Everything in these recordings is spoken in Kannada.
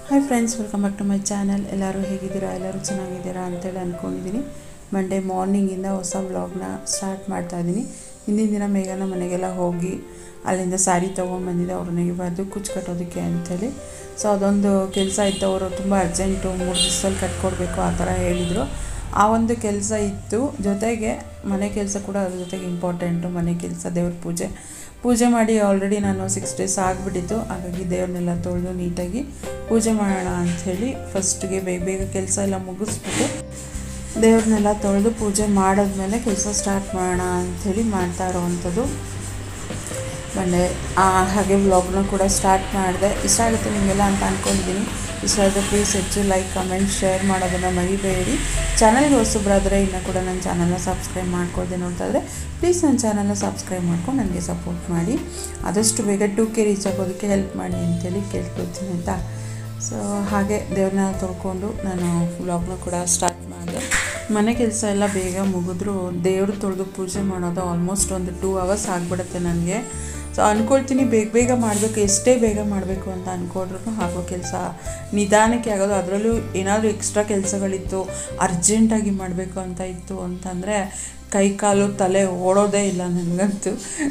Hi friends, welcome back to my channel. ಎಲ್ಲರೂ ಹೇಗಿದ್ದೀರಾ? ಎಲ್ಲರೂ ಚೆನ್ನಾಗಿದ್ದೀರಾ ಅಂತೇಳಿ ಅಂದ್ಕೊಂಡಿದ್ದೀನಿ. ಮಂಡೇ ಮಾರ್ನಿಂಗಿಂದ ಹೊಸ ವ್ಲಾಗ್ನ ಸ್ಟಾರ್ಟ್ ಮಾಡ್ತಾ ಇದ್ದೀನಿ. ಹಿಂದಿನ ದಿನ ಮೇಘನ ಮನೆಗೆಲ್ಲ ಹೋಗಿ ಅಲ್ಲಿಂದ ಸ್ಯಾರಿ ತೊಗೊಂಡ್ಬಂದಿದ್ದೆ ಅವ್ರನಿಗೆ ಬರೆದು ಕುಚ್ಚು ಕಟ್ಟೋದಕ್ಕೆ ಅಂಥೇಳಿ. ಸೊ ಅದೊಂದು ಕೆಲಸ ಇತ್ತು. ಅವರು ತುಂಬ ಅರ್ಜೆಂಟು, 3 ದಿವಸದಲ್ಲಿ ಕಟ್ಕೊಡ್ಬೇಕು ಆ ಥರ ಹೇಳಿದರು. ಆ ಒಂದು ಕೆಲಸ ಇತ್ತು. ಜೊತೆಗೆ ಮನೆ ಕೆಲಸ ಕೂಡ ಅದ್ರ ಜೊತೆಗೆ ಇಂಪಾರ್ಟೆಂಟು. ಮನೆ ಕೆಲಸ, ದೇವ್ರ ಪೂಜೆ ಮಾಡಿ ಆಲ್ರೆಡಿ ನಾನು 6 ಡೇಸ್ ಆಗಿಬಿಟ್ಟಿತ್ತು. ಹಾಗಾಗಿ ದೇವ್ರನ್ನೆಲ್ಲ ತೊಳೆದು ನೀಟಾಗಿ ಪೂಜೆ ಮಾಡೋಣ ಅಂಥೇಳಿ ಫಸ್ಟಿಗೆ ಬೇಗ ಕೆಲಸ ಎಲ್ಲ ಮುಗಿಸ್ಬಿಟ್ಟು ದೇವ್ರನ್ನೆಲ್ಲ ತೊಳೆದು ಪೂಜೆ ಮಾಡಿದ್ಮೇಲೆ ಕೆಲಸ ಸ್ಟಾರ್ಟ್ ಮಾಡೋಣ ಅಂಥೇಳಿ ಮಾಡ್ತಾ ಇರೋವಂಥದ್ದು. ಮಂಡೇ ಹಾಗೆ ವ್ಲಾಗ್ನ ಕೂಡ ಸ್ಟಾರ್ಟ್ ಮಾಡಿದೆ. ಇಷ್ಟ ಆಗುತ್ತೆ ನಿಮಗೆಲ್ಲ ಅಂತ ಅಂದ್ಕೊಂಡಿದ್ದೀನಿ. ಇಷ್ಟ ಆದರೆ ಪ್ಲೀಸ್ ಹೆಚ್ಚು ಲೈಕ್, ಕಮೆಂಟ್, ಶೇರ್ ಮಾಡೋದನ್ನು ಮರಿಬೇಡಿ. ಚಾನಲ್ಗೆ ಹೊಸಬ್ರಾದರೆ ಇನ್ನೂ ಕೂಡ ನನ್ನ ಚಾನಲ್ನ ಸಬ್ಸ್ಕ್ರೈಬ್ ಮಾಡ್ಕೊಳ್ದೆ ನೋಡ್ತಾ ಇದ್ದರೆ ಪ್ಲೀಸ್ ನನ್ನ ಚಾನಲ್ನ ಸಬ್ಸ್ಕ್ರೈಬ್ ಮಾಡ್ಕೊಂಡು ನನಗೆ ಸಪೋರ್ಟ್ ಮಾಡಿ. ಆದಷ್ಟು ಬೇಗ 2K ರೀಚ್ ಆಗೋದಕ್ಕೆ ಹೆಲ್ಪ್ ಮಾಡಿ ಅಂತೇಳಿ ಕೇಳ್ಕೊಳ್ತೀನಿ ಆಯಿತಾ. ಸೊ ಹಾಗೆ ದೇವ್ರನ್ನ ತೊಳ್ಕೊಂಡು ನಾನು ವ್ಲಾಗ್ನ ಕೂಡ ಸ್ಟಾರ್ಟ್ ಮಾಡಿದೆ. ಮನೆ ಕೆಲಸ ಎಲ್ಲ ಬೇಗ ಮುಗಿದ್ರು ದೇವ್ರು ತೊಳೆದು ಪೂಜೆ ಮಾಡೋದು ಆಲ್ಮೋಸ್ಟ್ ಒಂದು 2 hours ಆಗಿಬಿಡುತ್ತೆ ನನಗೆ. ಸೊ ಅಂದ್ಕೊಳ್ತೀನಿ ಬೇಗ ಮಾಡಬೇಕು, ಎಷ್ಟೇ ಬೇಗ ಮಾಡಬೇಕು ಅಂತ ಅಂದ್ಕೊಂಡ್ರು ಆಗೋ ಕೆಲಸ ನಿಧಾನಕ್ಕೆ ಆಗೋದು. ಅದರಲ್ಲೂ ಏನಾದರೂ ಎಕ್ಸ್ಟ್ರಾ ಕೆಲಸಗಳಿತ್ತು, ಅರ್ಜೆಂಟಾಗಿ ಮಾಡಬೇಕು ಅಂತ ಇತ್ತು ಅಂತಂದರೆ ಕೈ ಕಾಲು ತಲೆ ಓಡೋದೇ ಇಲ್ಲ ನನಗಂತೂ.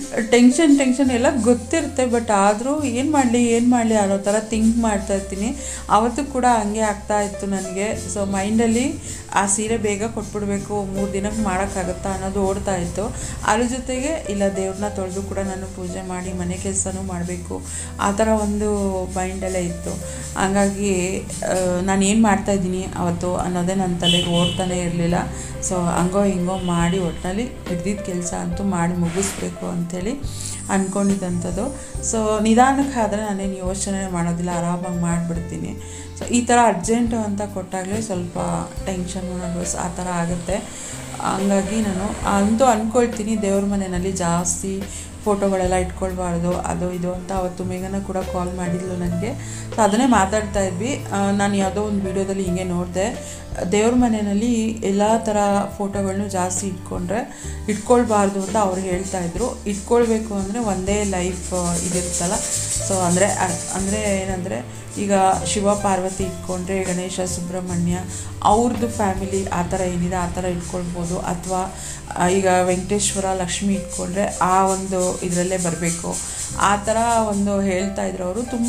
ಟೆನ್ಷನ್ ಎಲ್ಲ ಗೊತ್ತಿರುತ್ತೆ. ಬಟ್ ಆದರೂ ಏನು ಮಾಡಲಿ ಅನ್ನೋ ಥರ ಥಿಂಕ್ ಮಾಡ್ತಾಯಿರ್ತೀನಿ. ಆವತ್ತು ಕೂಡ ಹಂಗೆ ಆಗ್ತಾಯಿತ್ತು ನನಗೆ. ಸೊ ಮೈಂಡಲ್ಲಿ ಆ ಸೀರೆ ಬೇಗ ಕೊಟ್ಬಿಡ್ಬೇಕು, 3 ದಿನಕ್ಕೆ ಮಾಡೋಕ್ಕಾಗುತ್ತಾ ಅನ್ನೋದು ಓಡ್ತಾಯಿತ್ತು. ಅದ್ರ ಜೊತೆಗೆ ಇಲ್ಲ, ದೇವ್ರನ್ನ ತೊಳೆದು ಕೂಡ ನಾನು ಪೂಜೆ ಮಾಡಿ ಮನೆ ಕೆಲಸನೂ ಮಾಡಬೇಕು, ಆ ಥರ ಒಂದು ಮೈಂಡಲ್ಲೇ ಇತ್ತು. ಹಂಗಾಗಿ ನಾನು ಏನು ಮಾಡ್ತಾಯಿದ್ದೀನಿ ಅವತ್ತು ಅನ್ನೋದೇ ನನ್ನ ತಲೆಗೆ ಓಡ್ತಾನೆ ಇರಲಿಲ್ಲ. ಸೊ ಹಂಗೋ ಹಿಂಗೋ ಮಾಡಿ ಒಟ್ಟಿನಲ್ಲಿ ಹಿಡ್ದಿದ್ದ ಕೆಲಸ ಅಂತೂ ಮಾಡಿ ಮುಗಿಸ್ಬೇಕು ಅಂಥೇಳಿ ಅಂದ್ಕೊಂಡಿದ್ದಂಥದ್ದು. ಸೊ ನಿಧಾನಕ್ಕೆ ಆದರೆ ನಾನೇನು ಯೋಚನೆ ಮಾಡೋದಿಲ್ಲ, ಆರಾಮಾಗಿ ಮಾಡಿಬಿಡ್ತೀನಿ. ಸೊ ಈ ಥರ ಅರ್ಜೆಂಟು ಅಂತ ಕೊಟ್ಟಾಗಲೇ ಸ್ವಲ್ಪ ಟೆನ್ಷನ್ ನರ್ವಸ್ ಆ ಥರ ಆಗುತ್ತೆ. ಹಂಗಾಗಿ ನಾನು ಅಂತೂ ಅಂದ್ಕೊಳ್ತೀನಿ ದೇವ್ರ ಮನೆಯಲ್ಲಿ ಜಾಸ್ತಿ ಫೋಟೋಗಳೆಲ್ಲ ಇಟ್ಕೊಳ್ಬಾರ್ದು, ಅದು ಇದು ಅಂತ. ಅವತ್ತು ಮೇಘನ ಕೂಡ ಕಾಲ್ ಮಾಡಿದ್ಲು ನನಗೆ. ಸೊ ಅದನ್ನೇ ಮಾತಾಡ್ತಾ ಇದ್ವಿ. ನಾನು ಯಾವುದೋ ಒಂದು ವೀಡಿಯೋದಲ್ಲಿ ಹಿಂಗೆ ನೋಡಿದೆ, ದೇವ್ರ ಮನೆಯಲ್ಲಿ ಎಲ್ಲ ಥರ ಫೋಟೋಗಳನ್ನೂ ಜಾಸ್ತಿ ಇಟ್ಕೊಳ್ಬಾರ್ದು ಅಂತ ಅವ್ರು ಹೇಳ್ತಾಯಿದ್ರು. ಇಟ್ಕೊಳ್ಬೇಕು ಅಂದರೆ ಒಂದೇ ಲೈಫ್ ಇದಿರುತ್ತಲ್ಲ. ಸೊ ಅಂದರೆ ಏನಂದರೆ ಈಗ ಶಿವ ಪಾರ್ವತಿ ಇಟ್ಕೊಂಡ್ರೆ, ಗಣೇಶ ಸುಬ್ರಹ್ಮಣ್ಯ ಅವ್ರದ್ದು ಫ್ಯಾಮಿಲಿ ಆ ಥರ ಏನಿದೆ ಆ ಥರ ಇಟ್ಕೊಳ್ಬೋದು. ಅಥವಾ ಈಗ ವೆಂಕಟೇಶ್ವರ ಲಕ್ಷ್ಮಿ ಇಟ್ಕೊಂಡ್ರೆ ಆ ಒಂದು ಇದರಲ್ಲೇ ಬರಬೇಕು, ಆ ಥರ ಒಂದು ಹೇಳ್ತಾಯಿದ್ರು ಅವರು. ತುಂಬ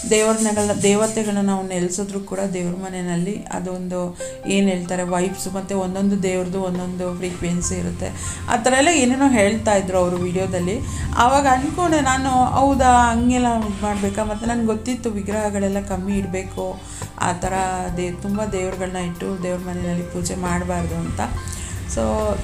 ದೇವತೆಗಳನ್ನ ನಾವು ನೆಲೆಸಿದ್ರು ಕೂಡ ದೇವ್ರ ಮನೆಯಲ್ಲಿ ಅದೊಂದು ಏನು ಹೇಳ್ತಾರೆ ವೈಬ್ಸು, ಮತ್ತು ಒಂದೊಂದು ದೇವ್ರದ್ದು ಒಂದೊಂದು ಫ್ರೀಕ್ವೆನ್ಸಿ ಇರುತ್ತೆ. ಆ ಥರ ಎಲ್ಲ ಏನೇನೋ ಹೇಳ್ತಾಯಿದ್ರು ಅವರು ವಿಡಿಯೋದಲ್ಲಿ. ಆವಾಗ ಅಂದ್ಕೊಂಡೆ ನಾನು, ಹೌದಾ ಹಂಗೆಲ್ಲ ಮಾಡಬೇಕಾ? ಮತ್ತು ನನಗೆ ಗೊತ್ತಿತ್ತು ವಿಗ್ರಹಗಳೆಲ್ಲ ಕಮ್ಮಿ ಇಡಬೇಕು, ಆ ಥರ ತುಂಬ ದೇವ್ರುಗಳನ್ನ ಇಟ್ಟು ದೇವ್ರ ಮನೆಯಲ್ಲಿ ಪೂಜೆ ಮಾಡಬಾರ್ದು ಅಂತ. ಸೊ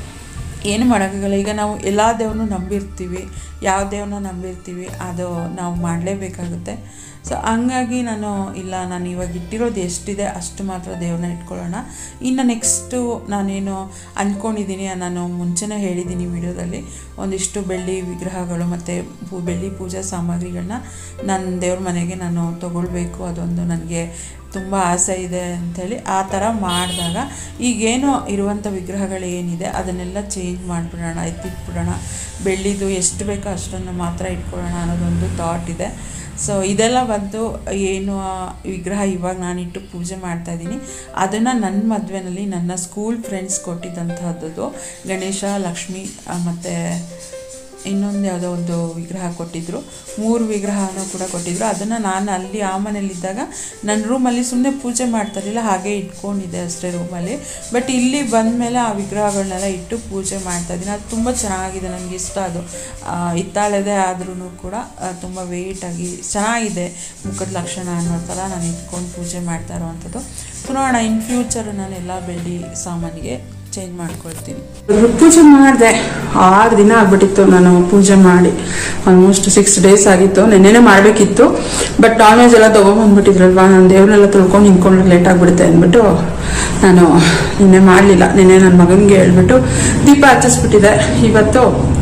ಏನು ಮಾಡೋಕ್ಕಾಗಲ್ಲ. ಈಗ ನಾವು ಎಲ್ಲ ದೇವ್ರನ್ನೂ ನಂಬಿರ್ತೀವಿ, ಯಾವ ದೇವ್ರನ್ನ ನಂಬಿರ್ತೀವಿ ಅದು ನಾವು ಮಾಡಲೇಬೇಕಾಗುತ್ತೆ. ಸೊ ಹಂಗಾಗಿ ನಾನು ಇವಾಗ ಇಟ್ಟಿರೋದು ಎಷ್ಟಿದೆ ಅಷ್ಟು ಮಾತ್ರ ದೇವ್ರನ್ನ ಇಟ್ಕೊಳ್ಳೋಣ. ಇನ್ನು ನೆಕ್ಸ್ಟು ನಾನೇನು ಅಂದ್ಕೊಂಡಿದ್ದೀನಿ, ನಾನು ಮುಂಚೆನೇ ಹೇಳಿದ್ದೀನಿ ವಿಡಿಯೋದಲ್ಲಿ, ಒಂದಿಷ್ಟು ಬೆಳ್ಳಿ ವಿಗ್ರಹಗಳು ಮತ್ತು ಬೆಳ್ಳಿ ಪೂಜಾ ಸಾಮಗ್ರಿಗಳನ್ನ ನನ್ನ ದೇವ್ರ ಮನೆಗೆ ನಾನು ತೊಗೊಳ್ಬೇಕು. ಅದೊಂದು ನನಗೆ ತುಂಬ ಆಸೆ ಇದೆ ಅಂಥೇಳಿ. ಆ ಥರ ಮಾಡಿದಾಗ ಈಗೇನೋ ಇರುವಂಥ ವಿಗ್ರಹಗಳು ಏನಿದೆ ಅದನ್ನೆಲ್ಲ ಚೇಂಜ್ ಮಾಡಿಬಿಡೋಣ, ಎತ್ತಿಟ್ಬಿಡೋಣ. ಬೆಳ್ಳಿದು ಎಷ್ಟು ಬೇಕೋ ಅಷ್ಟನ್ನು ಮಾತ್ರ ಇಟ್ಕೊಳ್ಳೋಣ ಅನ್ನೋದೊಂದು ಥಾಟ್ ಇದೆ. ಸೊ ಇದೆಲ್ಲ ಬಂದು ಏನು ವಿಗ್ರಹ ಇವಾಗ ನಾನಿಟ್ಟು ಪೂಜೆ ಮಾಡ್ತಾಯಿದ್ದೀನಿ, ಅದನ್ನು ನನ್ನ ಮದುವೆಯಲ್ಲಿ ನನ್ನ ಸ್ಕೂಲ್ ಫ್ರೆಂಡ್ಸ್ ಕೊಟ್ಟಿದ್ದಂಥದ್ದು. ಗಣೇಶ, ಲಕ್ಷ್ಮಿ ಮತ್ತು ಇನ್ನೊಂದು ಯಾವುದೋ ಒಂದು ವಿಗ್ರಹ ಕೊಟ್ಟಿದ್ದರು. 3 ವಿಗ್ರಹನೂ ಕೂಡ ಕೊಟ್ಟಿದ್ದರು. ಅದನ್ನು ನಾನು ಅಲ್ಲಿ ಆ ಮನೇಲಿದ್ದಾಗ ನನ್ನ ರೂಮಲ್ಲಿ ಸುಮ್ಮನೆ ಪೂಜೆ ಮಾಡ್ತಾರಿಲ್ಲ, ಹಾಗೆ ಇಟ್ಕೊಂಡಿದ್ದೆ ಅಷ್ಟೇ ರೂಮಲ್ಲಿ. ಬಟ್ ಇಲ್ಲಿ ಬಂದ ಮೇಲೆ ಆ ವಿಗ್ರಹಗಳನ್ನೆಲ್ಲ ಇಟ್ಟು ಪೂಜೆ ಮಾಡ್ತಾಯಿದ್ದೀನಿ. ಅದು ತುಂಬ ಚೆನ್ನಾಗಿದೆ, ನನಗೆ ಇಷ್ಟ. ಅದು ಹಿತ್ತಾಳೆದೇ ಆದ್ರೂ ಕೂಡ ತುಂಬ ವೆಯ್ಟಾಗಿ ಚೆನ್ನಾಗಿದೆ, ಮುಖದ ಲಕ್ಷಣ ಅನ್ನೋ ಥರ ನಾನು ಇಟ್ಕೊಂಡು ಪೂಜೆ ಮಾಡ್ತಾ ಇರೋವಂಥದ್ದು. ಸೊ ನೋಡೋಣ, ಇನ್ ಫ್ಯೂಚರ್ ನಾನು ಎಲ್ಲ ಬೆಳ್ಳಿ ಸಾಮಾನಿಗೆ ಚೇಂಜ್ ಮಾಡ್ಕೊಳ್ತೀನಿ. ಪೂಜೆ ಮಾಡಿದೆ, 6 ದಿನ ಆಗ್ಬಿಟ್ಟಿತ್ತು ನಾನು ಪೂಜೆ ಮಾಡಿ. ಆಲ್ಮೋಸ್ಟ್ 6 ಡೇಸ್ ಆಗಿತ್ತು. ನೆನ್ನೆನೇ ಮಾಡಬೇಕಿತ್ತು, ಬಟ್ ನಾನ್ ವೆಜ್ ಎಲ್ಲ ತೊಗೊಂಬಂದ್ಬಿಟ್ಟಿದ್ರಲ್ವಾ, ನಾನು ದೇವ್ರನ್ನೆಲ್ಲ ತೊಳ್ಕೊಂಡು ನಿಂತ್ಕೊಂಡು ಲೇಟ್ ಆಗಿಬಿಡುತ್ತೆ ಅಂದ್ಬಿಟ್ಟು ನಾನು ನಿನ್ನೆ ಮಾಡಲಿಲ್ಲ. ನಿನ್ನೆ ನನ್ನ ಮಗನಿಗೆ ಹೇಳ್ಬಿಟ್ಟು ದೀಪ ಹಚ್ಚಿಸ್ಬಿಟ್ಟಿದೆ. ಇವತ್ತು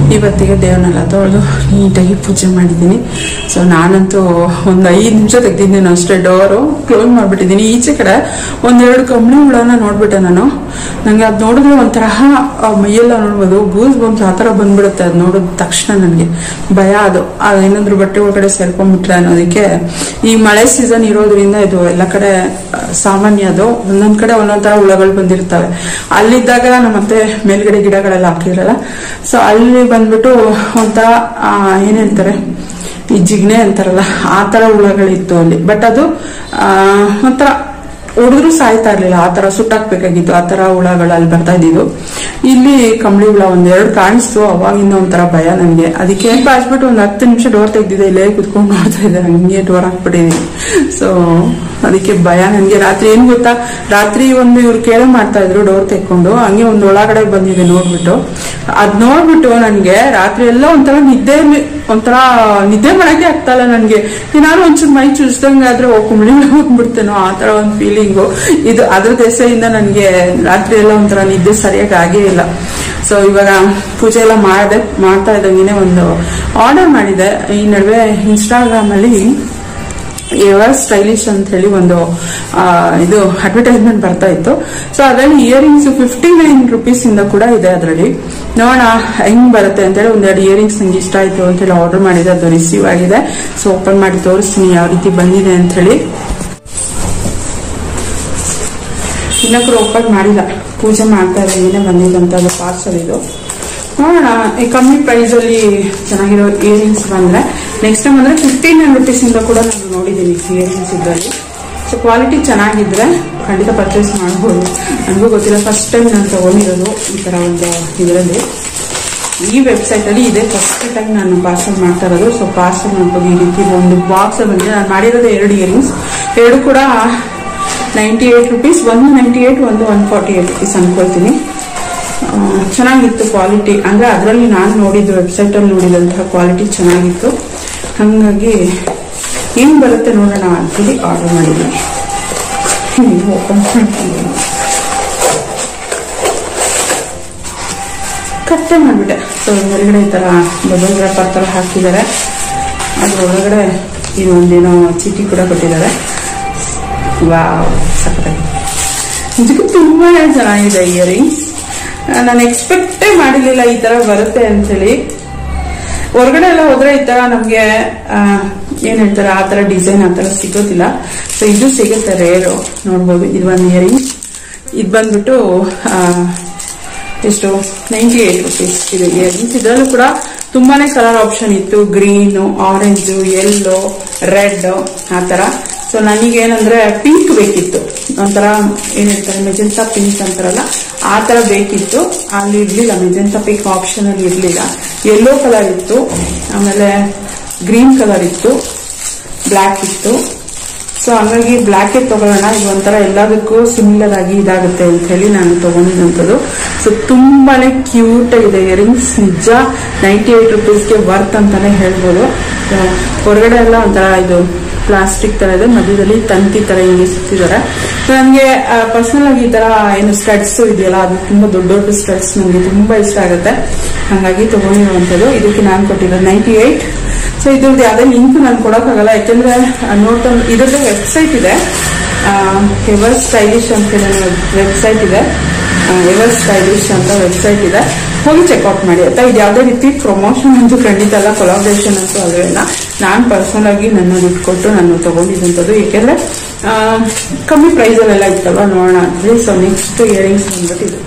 ಇವತ್ತಿಗೆ ದೇವರನ್ನೆಲ್ಲ ತೊಳೆದು ನೀಟಾಗಿ ಪೂಜೆ ಮಾಡಿದ್ದೀನಿ. ಸೊ ನಾನಂತೂ ಒಂದು 5 ನಿಮಿಷ ತೆಗ್ದಿದ್ದೀನಿ ಅಷ್ಟೇ, ಡೋರು ಕ್ಲೋಸ್ ಮಾಡಿಬಿಟ್ಟಿದ್ದೀನಿ. ಈಚೆ ಕಡೆ ಒಂದೆರಡು ಕಂಬಳಿ ಹುಳನ ನೋಡ್ಬಿಟ್ಟೆ ನಾನು. ನನಗೆ ಅದು ನೋಡಿದ್ರೆ ಒಂಥರ ಮೈಯೆಲ್ಲ ನೋಡ್ಬೋದು ಗೂಸ್ ಬಂಪ್ಸ್ ಆ ಥರ ಬಂದ್ಬಿಡುತ್ತೆ. ಅದು ನೋಡಿದ ತಕ್ಷಣ ನನಗೆ ಭಯ. ಅದೇನಾದ್ರು ಬಟ್ಟೆ ಒಳಗಡೆ ಸೇರ್ಕೊಂಡ್ಬಿಟ್ರೆ ಅನ್ನೋದಕ್ಕೆ. ಈ ಮಳೆ ಸೀಸನ್ ಇರೋದ್ರಿಂದ ಇದು ಎಲ್ಲ ಕಡೆ ಸಾಮಾನ್ಯ. ಅದು ಒಂದೊಂದ್ ಕಡೆ ಒಂದೊಂದ್ ತರ ಹುಳಗಳು ಬಂದಿರ್ತವೆ. ಅಲ್ಲಿದ್ದಾಗ ನಮ್ಮತ್ತೆ ಮೇಲ್ಗಡೆ ಗಿಡಗಳೆಲ್ಲ ಹಾಕಿರಲ್ಲ, ಸೊ ಅಲ್ಲಿ ಬಂದ್ಬಿಟ್ಟು ಒಂಥರ ಏನ್ ಹೇಳ್ತಾರೆ, ಈ ಜಿಗ್ನೆ ಅಂತಾರಲ್ಲ ಆ ತರ ಹುಳಗಳಿತ್ತು ಅಲ್ಲಿ. ಬಟ್ ಅದು ಒಂಥರ ಹೊಡೆದ್ರು ಸಾಯ್ತಾ ಇರ್ಲಿಲ್ಲ, ಆ ತರ ಸುಟ್ಟಾಕ್ಬೇಕಾಗಿತ್ತು. ಆ ತರ ಹುಳಗಳು ಅಲ್ಲಿ ಬರ್ತಾ ಇದ್ದಿದ್ದು. ಇಲ್ಲಿ ಕಂಬಳಿ ಹುಳ ಒಂದೆರಡು ಕಾಣಿಸ್ತು. ಅವಾಗಿಂದ ಒಂಥರ ಭಯ ನನಗೆ. ಅದಕ್ಕೆ ಬಾಚ್ಬಿಟ್ಟು ಒಂದು 10 ನಿಮಿಷ ಡೋರ್ ತೆಗ್ದಿದೆ. ಇಲ್ಲೇ ಕುತ್ಕೊಂಡು ನೋಡ್ತಾ ಇದ್ದೆ, ಹಂಗೆ ಡೋರ್ ಹಾಕ್ಬಿಟ್ಟಿದ್ದೀನಿ. ಸೊ ಅದಕ್ಕೆ ಭಯ ನನಗೆ. ರಾತ್ರಿ ಏನ್ ಗೊತ್ತಾ, ರಾತ್ರಿ ಒಂದು ಇವ್ರು ಕೇಳ ಮಾಡ್ತಾ ಇದ್ರು ಡೋರ್ ತೆಕ್ಕೊಂಡು, ಹಂಗೆ ಒಂದು ಒಳಗಡೆ ಬಂದಿದೆ ನೋಡ್ಬಿಟ್ಟು. ಅದ್ ನೋಡ್ಬಿಟ್ಟು ನನ್ಗೆ ರಾತ್ರಿ ಎಲ್ಲ ಒಂಥರ ನಿದ್ದೆ ಮಾಡಕ್ಕೆ ಆಗ್ತಾ ಇಲ್ಲ ನನ್ಗೆ. ಏನಾದ್ರು ಒಂಚೂರು ಮೈ ಚುಚ್ದಂಗಾದ್ರೆ ಕುಂಬಳಿ ಹೋಗ್ಬಿಡ್ತೇನೋ ಆ ತರ ಒಂದು ಫೀಲಿಂಗು. ಇದು ಅದ್ರ ದೆಸೆಯಿಂದ ನನ್ಗೆ ರಾತ್ರಿ ಎಲ್ಲ ಒಂಥರ ನಿದ್ದೆ ಸರಿಯಾಗಿ ಆಗೇ ಇಲ್ಲ. ಸೊ ಇವಾಗ ಪೂಜೆ ಎಲ್ಲ ಮಾಡ್ತಾ ಇದ್ದಂಗೆ ಒಂದು ಆರ್ಡರ್ ಮಾಡಿದೆ. ಈ ನಡುವೆ ಇನ್ಸ್ಟಾಗ್ರಾಮ್ ಅಲ್ಲಿ ಎವರ್ ಸ್ಟೈಲಿಶ್ ಅಂತ ಹೇಳಿ ಒಂದು ಇದು ಅಡ್ವರ್ಟೈಸ್ಮೆಂಟ್ ಬರ್ತಾ ಇತ್ತು. ಸೊ ಅದರಲ್ಲಿ ಇಯರಿಂಗ್ಸ್ 59 ರೂಪೀಸ್ ಇಂದ ಕೂಡ ಇದೆ. ಅದರಲ್ಲಿ ನೋಡೋಣ ಹೆಂಗ್ ಬರುತ್ತೆ ಅಂತ ಹೇಳಿ ಒಂದೆರಡು ಇಯರಿಂಗ್ಸ್ ನಂಗೆ ಇಷ್ಟ ಆಯ್ತು ಅಂತ ಹೇಳಿ ಆರ್ಡರ್ ಮಾಡಿದೆ. ಅದು ರಿಸೀವ್ ಆಗಿದೆ. ಸೊ ಓಪನ್ ಮಾಡಿ ತೋರಿಸ್ತೀನಿ ಯಾವ ರೀತಿ ಬಂದಿದೆ ಅಂತ ಹೇಳಿ. ಇನ್ನೂ ಕೂಡ ಓಪನ್ ಮಾಡಿಲ್ಲ, ಪೂಜೆ ಮಾಡ್ತಾ ಇದ್ದೀನಿ. ಬಂದಿದ್ದಂತ ಅದು ಪಾರ್ಸಲ್ ಇದು. ನೋಡೋಣ ಈ ಕಮ್ಮಿ ಪ್ರೈಸ್ ಅಲ್ಲಿ ಚೆನ್ನಾಗಿರೋ ಇಯರಿಂಗ್ಸ್ ಬಂದ್ರೆ. ನೆಕ್ಸ್ಟ್ ಟೈಮ್ ಅಂದ್ರೆ 59 ರೂಪೀಸ್ ಇಂದ ಕೂಡ ನಾನು ನೋಡಿದ್ದೀನಿ ಇಯರಿಂಗ್ಸ್ ಇದರಲ್ಲಿ. ಸೊ ಕ್ವಾಲಿಟಿ ಚೆನ್ನಾಗಿದ್ರೆ ಖಂಡಿತ ಪರ್ಚೇಸ್ ಮಾಡಬಹುದು. ನನಗೂ ಗೊತ್ತಿಲ್ಲ, ಫಸ್ಟ್ ಟೈಮ್ ನಾನು ತಗೊಂಡಿರೋದು ಈ ತರ ಒಂದು ಇದರಲ್ಲಿ. ಈ ವೆಬ್ಸೈಟ್ ಅಲ್ಲಿ ಇದೆ ಫಸ್ಟ್ ಟೈಮ್ ನಾನು ಪಾರ್ಸಲ್ ಮಾಡ್ತಾ ಇರೋದು. ಸೊ ಪಾರ್ಸಲ್ ನೋಡ್ಬೋದು, ಈ ರೀತಿ ಒಂದು ಬಾಕ್ಸ್ ಬಂದಿದೆ. ನಾನು ಮಾಡಿರೋದು 2 ಇಯರಿಂಗ್ಸ್, 2 ಕೂಡ 98 ರೂಪೀಸ್. ಒಂದು 98, ಒಂದು 148 ರೂಪೀಸ್ ಅನ್ಕೊಳ್ತೀನಿ. ಚೆನ್ನಾಗಿತ್ತು ಕ್ವಾಲಿಟಿ. ಅಂದ್ರೆ ಅದರಲ್ಲಿ ನಾನು ನೋಡಿದ್ದು ವೆಬ್ಸೈಟ್ ಅಲ್ಲಿ ನೋಡಿದಂತಹ ಕ್ವಾಲಿಟಿ ಚೆನ್ನಾಗಿತ್ತು. ಹಾಗಾಗಿ ಏನ್ ಬರುತ್ತೆ ನೋಡೋಣ ಅಂತೇಳಿ ಆರ್ಡರ್ ಮಾಡಿದ್ದೀನಿ. ಓಪನ್ ಮಾಡ್ತೀನಿ, ಕಟ್ಟೆ ಮಾಡ್ಬಿಟ್ಟೆ. ಸೊ ಹೊರಗಡೆ ಈ ತರ ಬಬಲ್ ವ್ಯಾಪಾರ ತರ ಹಾಕಿದ್ದಾರೆ. ಅದ್ರೊಳಗಡೆ ಇದೊಂದೇನೋ ಚೀಟಿ ಕೂಡ ಕೊಟ್ಟಿದ್ದಾರೆ. ವಾವ್, ಸಖತ್ತಾಗಿ ಇದಕ್ಕೂ ತುಂಬಾನೇ ಚೆನ್ನಾಗಿದೆ ಇಯರಿಂಗ್ಸ್. ನಾನು ಎಕ್ಸ್ಪೆಕ್ಟೇ ಮಾಡಿರ್ಲಿಲ್ಲ ಈ ತರ ಬರುತ್ತೆ ಅಂತ ಹೇಳಿ. ಹೊರಗಡೆ ಎಲ್ಲ ಹೋದ್ರೆ ಈ ತರ ನಮ್ಗೆ ಏನ್ ಹೇಳ್ತಾರೆ ಆ ತರ ಡಿಸೈನ್ ಆ ತರ ಸಿಗೋದಿಲ್ಲ. ಸೊ ಇದು ಸಿಗುತ್ತೆ ರೇರು. ನೋಡ್ಬೋದು, ಇದು ಒಂದು ಇಯರಿಂಗ್ಸ್. ಇದು ಬಂದ್ಬಿಟ್ಟು ಎಷ್ಟು 98 ರೂಪೀಸ್ ಇದು ಇಯರಿಂಗ್ಸ್. ಇದರಲ್ಲೂ ಕೂಡ ತುಂಬಾನೇ ಕಲರ್ ಆಪ್ಷನ್ ಇತ್ತು. ಗ್ರೀನ್, ಆರೆಂಜ್, ಯೆಲ್ಲೋ, ರೆಡ್ ಆ ತರ. ಸೊ ನನಗೇನಂದ್ರೆ ಪಿಂಕ್ ಬೇಕಿತ್ತು, ಒಂಥರ ಏನ್ ಹೇಳ್ತಾರೆ ಮೆಜೆಂಟಾ ಪಿಂಕ್ ಅಂತಾರಲ್ಲ ಆ ತರ ಬೇಕಿತ್ತು. ಅಲ್ಲಿ ಇರ್ಲಿಲ್ಲ, ಮೆಜೆಂಟಾ ಪಿಂಕ್ ಆಪ್ಷನ್ ಅಲ್ಲಿ ಇರ್ಲಿಲ್ಲ. ಯೆಲ್ಲೋ ಕಲರ್ ಇತ್ತು, ಆಮೇಲೆ ಗ್ರೀನ್ ಕಲರ್ ಇತ್ತು, ಬ್ಲಾಕ್ ಇತ್ತು. ಸೊ ಹಂಗಾಗಿ ಬ್ಲಾಕ್ ತಗೊಳ್ಳೋಣ, ಇದು ಒಂಥರ ಎಲ್ಲದಕ್ಕೂ ಸಿಮಿಲರ್ ಆಗಿ ಇದಾಗುತ್ತೆ ಅಂತ ಹೇಳಿ ನಾನು ತಗೊಂಡಿದ್ದಂಥದ್ದು. ಸೊ ತುಂಬಾನೇ ಕ್ಯೂಟ್ ಆಗಿದೆ ಇಯರಿಂಗ್ಸ್. ನಿಜ 98 ರೂಪೀಸ್ಗೆ ವರ್ತ್ ಅಂತಾನೆ ಹೇಳ್ಬೋದು. ಹೊರಗಡೆ ಎಲ್ಲ ಒಂಥರ ಇದು ಪ್ಲಾಸ್ಟಿಕ್ ತರ ಇದೆ, ಮಧ್ಯದಲ್ಲಿ ತಂತಿ ತರ ಹಿಂಗೆ ಸುತ್ತಿದ್ದಾರೆ. ನನಗೆ ಪರ್ಸನಲ್ ಆಗಿ ಈ ತರ ಏನು ಸ್ಟಡ್ಸ್ ಇದೆಯಲ್ಲ, ಅದು ತುಂಬಾ ದೊಡ್ಡ ದೊಡ್ಡ ಸ್ಟಡ್ಸ್ ನನಗೆ ತುಂಬಾ ಇಷ್ಟ ಆಗುತ್ತೆ. ಹಾಗಾಗಿ ತಗೊಂಡಿರುವಂತದ್ದು. ಇದಕ್ಕೆ ನಾನು ಕೊಟ್ಟಿರೋ 98. ಸೊ ಇದ್ರದ್ದು ಯಾವ್ದೇ ಲಿಂಕ್ ನಾನು ಕೊಡೋಕ್ಕಾಗಲ್ಲ, ಯಾಕೆಂದ್ರೆ ನೋಡ್ತಾ ಇದ್ರದ್ದು ವೆಬ್ಸೈಟ್ ಇದೆ, ಎವರ್ ಸ್ಟೈಲಿಶ್ ಅಂತ ಹೇಳಿ ವೆಬ್ಸೈಟ್ ಇದೆ. ಎವರ್ ಸ್ಟೈಲಿಶ್ ಅಂತ ವೆಬ್ಸೈಟ್ ಇದೆ, ಹೋಗಿ ಚೆಕ್ಔಟ್ ಮಾಡಿ ಆಯ್ತಾ. ಇದು ಯಾವುದೇ ರೀತಿ ಪ್ರಮೋಷನ್ ಅಂತೂ ಖಂಡಿತ ಅಲ್ಲ, ಕೊಲಾಬ್ರೇಷನ್ ಅಂತೂ ಅಲ್ವೇನ. ನಾನು ಪರ್ಸನಲ್ ಆಗಿ ನನ್ನ ದುಡ್ಡು ಕೊಟ್ಟು ನಾನು ತಗೊಂಡಿದ್ದಂಥದ್ದು, ಏಕೆಂದ್ರೆ ಕಮ್ಮಿ ಪ್ರೈಸ್ ಅಲ್ಲೆಲ್ಲ ಇತ್ತಲ್ವಾ, ನೋಡೋಣ ಅಂತ. ಸೊ ನೆಕ್ಸ್ಟ್ ಇಯರಿಂಗ್ಸ್ ಬಂದ್ಬಿಟ್ಟು ಇದು.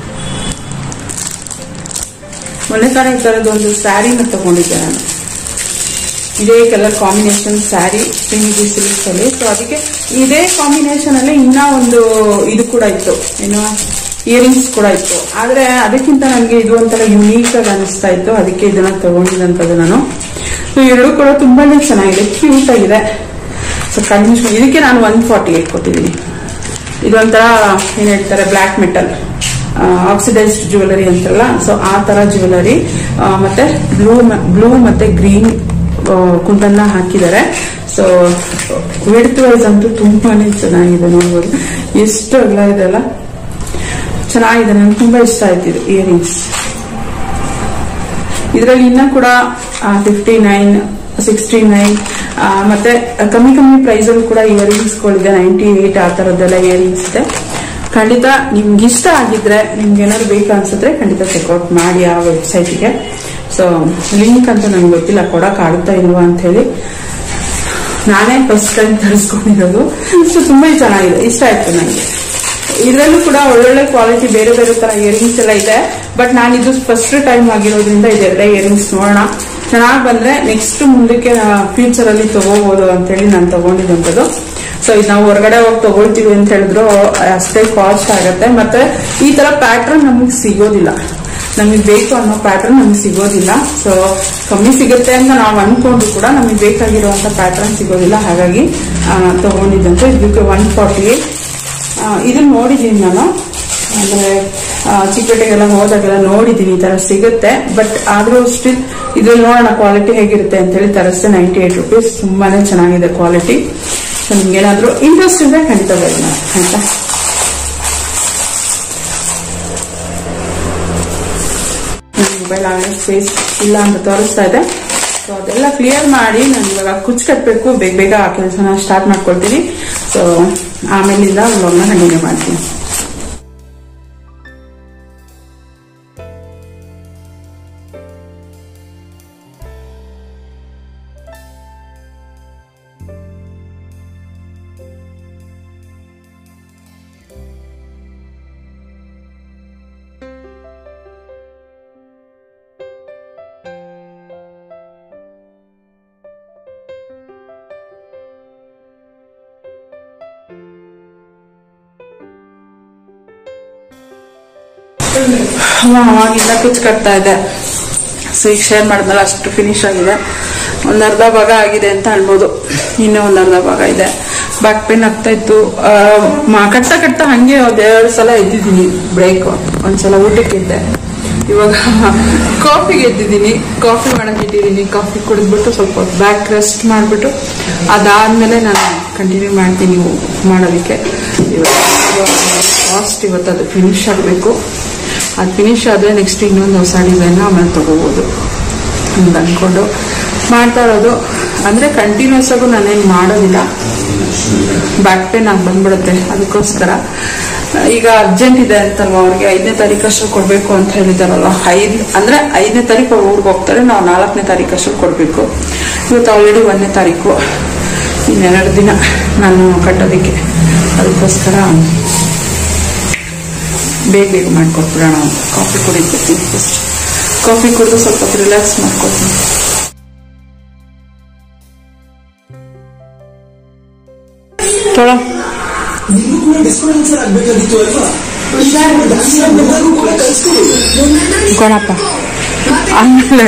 ಮೊನ್ನೆ ತಾನೇ ಈ ತರದ್ದು ಒಂದು ಸ್ಯಾರಿನ ತಗೊಂಡಿದ್ದೆ ನಾನು. ಇದೇ colour combination sari pink silks ಅಲ್ಲಿ. ಸೊ ಅದಕ್ಕೆ ಇದೇ ಕಾಂಬಿನೇಷನ್ ಅಲ್ಲಿ ಇನ್ನ ಒಂದು ಇದು ಕೂಡ ಇತ್ತು, ಏನೋ ಇಯರಿಂಗ್ಸ್ ಕೂಡ ಇತ್ತು. ಆದ್ರೆ ಅದಕ್ಕಿಂತ ನನಗೆ ಇದು ಒಂಥರ ಯುನೀಕ್ ಆಗಿ ಅನಿಸ್ತಾ ಇತ್ತು, ಅದಕ್ಕೆ ಇದನ್ನ ತಗೊಂಡಿದ್ದಂಥದ್ದು ನಾನು. ಸೊ ಎರಡು ಕೂಡ ತುಂಬಾನೇ ಚೆನ್ನಾಗಿದೆ, ಕ್ಯೂಟ್ ಆಗಿದೆ. ಸೊ ಕಂಟಿನ್ಯೂಷನ್ ಇದಕ್ಕೆ ನಾನು 148 ಕೊಟ್ಟಿದ್ದೀನಿ. ಇದೊಂಥರ ಏನ್ ಹೇಳ್ತಾರೆ ಬ್ಲಾಕ್ ಮೆಟಲ್ ಆಕ್ಸಿಡೈಸ್ಡ್ ಜ್ಯುವೆಲರಿ ಅಂತಾರಲ್ಲ, ಸೊ ಆ ತರ ಜ್ಯುವೆಲರಿ. ಮತ್ತೆ ಬ್ಲೂ ಮತ್ತೆ ಗ್ರೀನ್ ಕುಂಟನ್ನ ಹಾಕಿದ್ದಾರೆ. ಸೊ ವಿಡ್ತ್ ವೈಸ್ ಅಂತೂ ತುಂಬಾನೇ ಚೆನ್ನಾಗಿದೆ, ನೋಡ್ಬೋದು ಎಷ್ಟು ಅಗಲ ಇದೆ ಅಲ್ಲ, ಚೆನ್ನಾಗಿದೆ. ನನಗೆ ತುಂಬಾ ಇಷ್ಟ ಆಯ್ತು ಇದು ಇಯರಿಂಗ್ಸ್. ಇದರಲ್ಲಿ ಇನ್ನ ಕೂಡ 59, 69 ಮತ್ತೆ ಕಮ್ಮಿ ಪ್ರೈಸ್ ಅಲ್ಲೂ ಕೂಡ ಇಯರಿಂಗ್ಸ್ ಗಳಿದೆ. 98 ಆ ತರದ್ದೆಲ್ಲ ಇಯರಿಂಗ್ಸ್ ಇದೆ. ಖಂಡಿತ ನಿಮ್ಗೆ ಇಷ್ಟ ಆಗಿದ್ರೆ, ನಿಮ್ಗೆ ಏನಾದ್ರು ಬೇಕು ಅನ್ಸಿದ್ರೆ ಖಂಡಿತ ಚೆಕ್ಔಟ್ ಮಾಡಿ ಆ ವೆಬ್ಸೈಟ್ಗೆ. ಸೊ ಲಿಂಕ್ ಅಂತ ನನ್ಗೆ ಗೊತ್ತಿಲ್ಲ, ಕೊಡಕ್ ಆಗುತ್ತಾ ಇಲ್ವಾ ಅಂತ ಹೇಳಿ. ನಾನೇ ಫಸ್ಟ್ ಟೈಮ್ ತರಿಸ್ಕೊಂಡಿರೋದು. ಸೊ ತುಂಬಾ ಚೆನ್ನಾಗಿದೆ, ಇಷ್ಟ ಆಯ್ತು ನನಗೆ. ಇದರಲ್ಲೂ ಕೂಡ ಒಳ್ಳೊಳ್ಳೆ ಕ್ವಾಲಿಟಿ ಬೇರೆ ತರ ಇಯರಿಂಗ್ಸ್ ಎಲ್ಲ ಇದೆ. ಬಟ್ ನಾನು ಇದು ಫಸ್ಟ್ ಟೈಮ್ ಆಗಿರೋದ್ರಿಂದ ಇದೆಲ್ಲ ಇಯರಿಂಗ್ಸ್ ನೋಡೋಣ, ಚೆನ್ನಾಗಿ ಬಂದ್ರೆ ನೆಕ್ಸ್ಟ್ ಮುಂದಕ್ಕೆ ಫ್ಯೂಚರ್ ಅಲ್ಲಿ ತಗೋಬಹುದು ಅಂತ ಹೇಳಿ ನಾನು ತಗೊಂಡಿದ್ದಂಥದ್ದು. ಸೊ ಇದು ನಾವು ಹೊರಗಡೆ ಹೋಗಿ ತಗೊಳ್ತೀವಿ ಅಂತ ಹೇಳಿದ್ರು ಅಷ್ಟೇ ಕಾಸ್ಟ್ ಆಗತ್ತೆ. ಮತ್ತೆ ಈ ತರ ಪ್ಯಾಟರ್ನ್ ನಮಗೆ ಸಿಗೋದಿಲ್ಲ, ನಮಗೆ ಬೇಕು ಅನ್ನೋ ಪ್ಯಾಟರ್ನ್ ನಮ್ಗೆ ಸಿಗೋದಿಲ್ಲ. ಸೊ ಕಮ್ಮಿ ಸಿಗುತ್ತೆ ಅಂತ ನಾವು ಅನ್ಕೊಂಡ್ರು ಕೂಡ ನಮಗೆ ಬೇಕಾಗಿರುವಂತ ಪ್ಯಾಟರ್ನ್ ಸಿಗೋದಿಲ್ಲ. ಹಾಗಾಗಿ ತಗೊಂಡಿದ್ದಂತೆ ಇದಕ್ಕೆ 148. ಇದನ್ನ ನೋಡಿದೀನಿ ನಾನು, ಅಂದ್ರೆ ಚಿಕ್ಕಪೇಟೆಗೆಲ್ಲ ಹೋದಾಗೆಲ್ಲ ನೋಡಿದೀನಿ ಈ ತರ ಸಿಗುತ್ತೆ. ಬಟ್ ಆದ್ರೂ ಸ್ಟಿಲ್ ಇದ್ರಲ್ಲಿ ನೋಡೋಣ ಕ್ವಾಲಿಟಿ ಹೇಗಿರುತ್ತೆ ಅಂತ ಹೇಳಿ ತರಿಸ್ತೆ. 98 ರೂಪೀಸ್, ತುಂಬಾನೇ ಚೆನ್ನಾಗಿದೆ ಕ್ವಾಲಿಟಿ. ಸೊ ನಿಮ್ಗೆ ಏನಾದ್ರು ಇಂಟ್ರೆಸ್ಟ್ ಇದ್ರೆ ಖಂಡಿತ ಬರೋಣ ಆಯ್ತಾ. ಮೊಬೈಲ್ ಆಗಲೇ ಸ್ಪೇಸ್ ಇಲ್ಲ ಅಂತ ತೋರಿಸ್ತಾ ಇದೆ. ಸೊ ಅದೆಲ್ಲ ಕ್ಲಿಯರ್ ಮಾಡಿ ನಾನು ಇವಾಗ ಕುಚ್ ಕಟ್ಟಬೇಕು, ಬೇಗ ಆ ಕೆಲಸನ ಸ್ಟಾರ್ಟ್ ಮಾಡ್ಕೊಳ್ತೀನಿ. ಸೊ ಆಮೇಲಿಂದ ವ್ಲಾಗ್ನ ಕಂಟಿನ್ಯೂ ಮಾಡ್ತೀನಿ. ಅವಾಗಿಂದ ಕುಚ್ ಕಟ್ತಾ ಇದೆ. ಸೊ ಈಗ ಶೇರ್ ಮಾಡಿದ್ಮೇಲೆ ಅಷ್ಟು ಫಿನಿಶ್ ಆಗಿದೆ. ಒಂದ್ ಅರ್ಧ ಭಾಗ ಆಗಿದೆ ಅಂತ ಅನ್ಬೋದು, ಇನ್ನೂ ಒಂದ್ ಅರ್ಧ ಭಾಗ ಇದೆ. ಬ್ಯಾಕ್ ಪೇನ್ ಆಗ್ತಾ ಇತ್ತು. ಕಟ್ತಾ ಹಂಗೆ 2 ಸಲ ಎದ್ದಿದ್ದೀನಿ. ಬ್ರೇಕ್ ಒಂದ್ಸಲ ಊಟಕ್ಕೆ ಇದ್ದೆ, ಇವಾಗ ಕಾಫಿಗೆ ಎದ್ದಿದ್ದೀನಿ. ಕಾಫಿ ಮಾಡಕ್ ಇಟ್ಟಿದ್ದೀನಿ. ಕಾಫಿ ಕುಡಿದ್ಬಿಟ್ಟು ಸ್ವಲ್ಪ ಬ್ಯಾಕ್ ರೆಸ್ಟ್ ಮಾಡ್ಬಿಟ್ಟು ಅದಾದ್ಮೇಲೆ ನಾನು ಕಂಟಿನ್ಯೂ ಮಾಡ್ತೀನಿ ಮಾಡೋದಕ್ಕೆ. ಲಾಸ್ಟ್ ಇವತ್ತು ಅದು ಫಿನಿಶ್ ಆಗಬೇಕು. ಅದು ಫಿನಿಶ್ ಆದರೆ ನೆಕ್ಸ್ಟ್ ಇನ್ನೊಂದು ಹೊಸ ಡಿಸೈನ್ ಆಮೇಲೆ ತಗೋಬಹುದು ಅಂತ ಅನ್ಕೊಂಡು ಮಾಡ್ತಾ ಇರೋದು. ಅಂದ್ರೆ ಕಂಟಿನ್ಯೂಸ್ ಆಗು ನಾನೇನು ಮಾಡೋದಿಲ್ಲ, ಬ್ಯಾಕ್ ಪೇನ್ ಆಗಿ ಬಂದ್ಬಿಡುತ್ತೆ. ಅದಕ್ಕೋಸ್ಕರ ಈಗ ಅರ್ಜೆಂಟ್ ಇದೆ ಅಂತಲ್ವಾ, ಅವ್ರಿಗೆ 5ನೇ ತಾರೀಕಷ್ಟು ಕೊಡ್ಬೇಕು ಅಂತ ಹೇಳಿದಾರಲ್ವ. 5ನೇ ತಾರೀಕು ಅವ್ರು ಊರಿಗೆ ಹೋಗ್ತಾರೆ, ನಾವು 4ನೇ ತಾರೀಕಷ್ಟು ಕೊಡ್ಬೇಕು. ಇವತ್ತು ಆಲ್ರೆಡಿ 1ನೇ ತಾರೀಕು, ಇನ್ನೆರಡು ದಿನ ನಾನು ಕಟ್ಟೋದಿಕ್ಕೆ. ಅದಕ್ಕೋಸ್ಕರ ಬೇಗ ಮಾಡ್ಕೊಟ್ಬಿಡೋಣ. ಕಾಫಿ ಕುಡಿದ್ಬಿಡ್ತೀನಿ ಫಸ್ಟ್. ಕಾಫಿ ಕುಡಿದು ಸ್ವಲ್ಪ ರಿಲ್ಯಾಕ್ಸ್ ಮಾಡ್ಕೊತೀನಿ. ಕೊಡಪ್ಪ. ಆಮೇಲೆ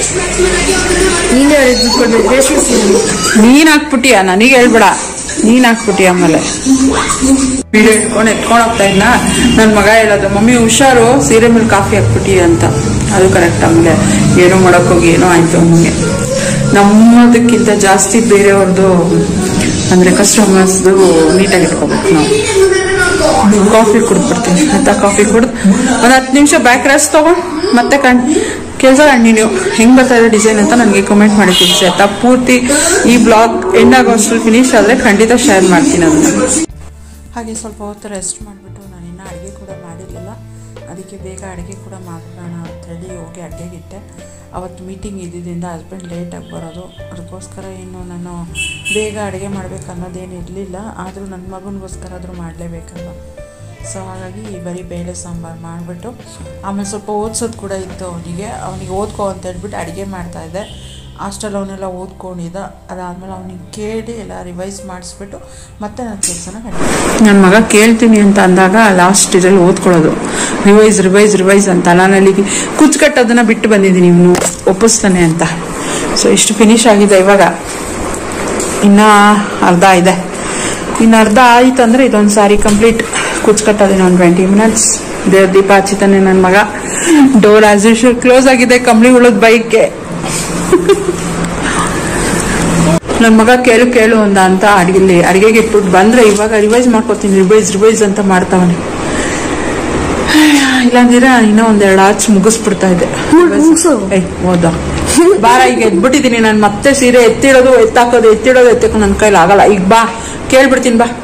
ನೀನ್ ಹಾಕ್ಬಿಟ್ಟಿಯ, ನನಗೆ ಹೇಳ್ಬೇಡ, ನೀನ್ ಹಾಕ್ಬಿಟ್ಟಿಯ. ಆಮೇಲೆ ವಿಡಿಯೋ ಎತ್ಕೊಂಡ್ ಹೋಗ್ತಾ ಇದ್ನ, ನನ್ ಮಗ ಹೇಳೋದು, ಮಮ್ಮಿ ಹುಷಾರು ಸೀರೆ ಮೇಲೆ ಕಾಫಿ ಹಾಕ್ಬಿಟ್ಟಿ ಅಂತ. ಅದು ಕರೆಕ್ಟ್. ಆಮೇಲೆ ಏನೋ ಮಾಡಕ್ ಹೋಗಿ ಏನೋ ಆಯ್ತು. ನಮಗೆ ನಮ್ಮದಕ್ಕಿಂತ ಜಾಸ್ತಿ ಬೇರೆಯವ್ರದ್ದು ಅಂದ್ರೆ ಕಸ್ಟಮರ್ಸ್ದು ನೀಟಾಗಿ ಇಟ್ಕೋಬೇಕು ನಾವು. ಕಾಫಿ ಕುಡಿದ್ಬಿಡ್ತೀನಿ ಆಯ್ತಾ. ಕಾಫಿ ಕುಡಿದು ಒಂದ್ 10 ನಿಮಿಷ ಬ್ಯಾಕ್ ರೆಸ್ಟ್ ತಗೊಂಡ್ ಮತ್ತೆ ಕೆಲಸ ಕಂಟಿನ್ಯೂ. ಹೆಂಗ್ ಬರ್ತಾ ಇದೆ ಡಿಸೈನ್ ಅಂತ ನನಗೆ ಕಮೆಂಟ್ ಮಾಡಿ ತಿಳಿಸಿ ಆಯ್ತಾ. ಪೂರ್ತಿ ಈ ಬ್ಲಾಗ್ ಎಂಡ್ ಆಗೋಷ್ಟು ಫಿನಿಶ್ ಆದ್ರೆ ಖಂಡಿತ ಶೇರ್ ಮಾಡ್ತೀನಿ ಅದನ್ನ. ಹಾಗೆ ಸ್ವಲ್ಪ ಹೊತ್ತು ರೆಸ್ಟ್ ಮಾಡಿಬಿಟ್ಟು ನಾನು ಇನ್ನೂ ಅಡುಗೆ ಕೂಡ ಮಾಡಿರಲಿಲ್ಲ. ಅದಕ್ಕೆ ಬೇಗ ಅಡುಗೆ ಕೂಡ ಮಾಡೋಣ ಅಂತೇಳಿ ಹೋಗಿ ಅಡುಗೆಗಿಟ್ಟೆ. ಅವತ್ತು ಮೀಟಿಂಗ್ ಇದ್ದಿದ್ದರಿಂದ ಹಸ್ಬೆಂಡ್ ಲೇಟಾಗಿ ಬರೋದು, ಅದಕ್ಕೋಸ್ಕರ ಇನ್ನು ನಾನು ಬೇಗ ಅಡುಗೆ ಮಾಡಬೇಕನ್ನೋದೇನು ಇರಲಿಲ್ಲ. ಆದರೂ ನನ್ನ ಮಗನಿಗೋಸ್ಕರ ಆದರೂ ಮಾಡಲೇಬೇಕಲ್ಲ. ಸೊ ಹಾಗಾಗಿ ಬರೀ ಬೇಳೆ ಸಾಂಬಾರು ಮಾಡಿಬಿಟ್ಟು ಆಮೇಲೆ ಸ್ವಲ್ಪ ಓದಿಸೋದು ಕೂಡ ಇತ್ತು ಅವನಿಗೆ ಓದ್ಕೋ ಅಂತ ಹೇಳ್ಬಿಟ್ಟು ಅಡುಗೆ ಮಾಡ್ತಾಯಿದ್ದೆ. ಹಾಸ್ಟೆಲ್ ಅವನ್ನೆಲ್ಲ ಓದ್ಕೊಂಡಿದ್ದ. ಅದಾದಮೇಲೆ ಅವನಿಗೆ ಕೇಳಿ ಎಲ್ಲ ರಿವೈಸ್ ಮಾಡಿಸ್ಬಿಟ್ಟು ಮತ್ತೆ ನನ್ನ ಕೆಲಸನ ನನ್ನ ಮಗ ಕೇಳ್ತೀನಿ ಅಂತ ಅಂದಾಗ ಲಾಸ್ಟ್ ಇದರಲ್ಲಿ ಓದ್ಕೊಳ್ಳೋದು, ರಿವೈಸ್ ಅಂತ. ನಾನು ಅಲ್ಲಿಗೆ ಕುಚ್ ಕಟ್ಟೋದನ್ನ ಬಿಟ್ಟು ಬಂದಿದ್ದೀನಿ, ಇವನು ಒಪ್ಪಿಸ್ತಾನೆ ಅಂತ. ಸೊ ಇಷ್ಟು ಫಿನಿಶ್ ಆಗಿದೆ. ಇವಾಗ ಇನ್ನೂ ಅರ್ಧ ಇದೆ. ಇನ್ನು ಅರ್ಧ ಆಯಿತು ಅಂದರೆ ಇದೊಂದು ಸಾರಿ ಕಂಪ್ಲೀಟ್. ಕುಚ್ ಕಟ್ಟೋದಿನ ಒಂದು 20 ಮಿನಿಟ್ಸ್. ದೇವ್ರ ದೀಪ ಹಚ್ಚಿತಾನೆ ನನ್ನ ಮಗ. ಡೋರ್ ಆಸ್ ಯೂಶುವಲ್ ಕ್ಲೋಸ್ ಆಗಿದೆ, ಕಂಬಳಿ ಉಳೋದು ಬೈಕ್ಗೆ. ನನ್ನ ಮಗ ಕೇಳು ಅಂತ ಅಡಿಗೆಗೆ ಇಟ್ಬಿಟ್ಟು ಬಂದ್ರೆ ಇವಾಗ ರಿವೈಸ್ ಮಾಡ್ಕೋತೀನಿ, ರಿವೈಸ್ ಅಂತ ಮಾಡ್ತಾವನೆ. ಇಲ್ಲಾಂದಿರ ಇನ್ನೂ ಒಂದೆರಡು ಆಚ್ ಮುಗಿಸ್ಬಿಡ್ತಾ ಇದ್ದೆ. ಓದ ಬಾರ, ಈಗ ಎದ್ಬಿಟ್ಟಿದ್ದೀನಿ ನಾನು. ಮತ್ತೆ ಸೀರೆ ಎತ್ತಿಡೋದು ಎತ್ತಾಕೋದು ನನ್ನ ಕೈಲಿ ಆಗಲ್ಲ. ಈಗ ಬಾ ಕೇಳ್ಬಿಡ್ತೀನಿ ಬಾ.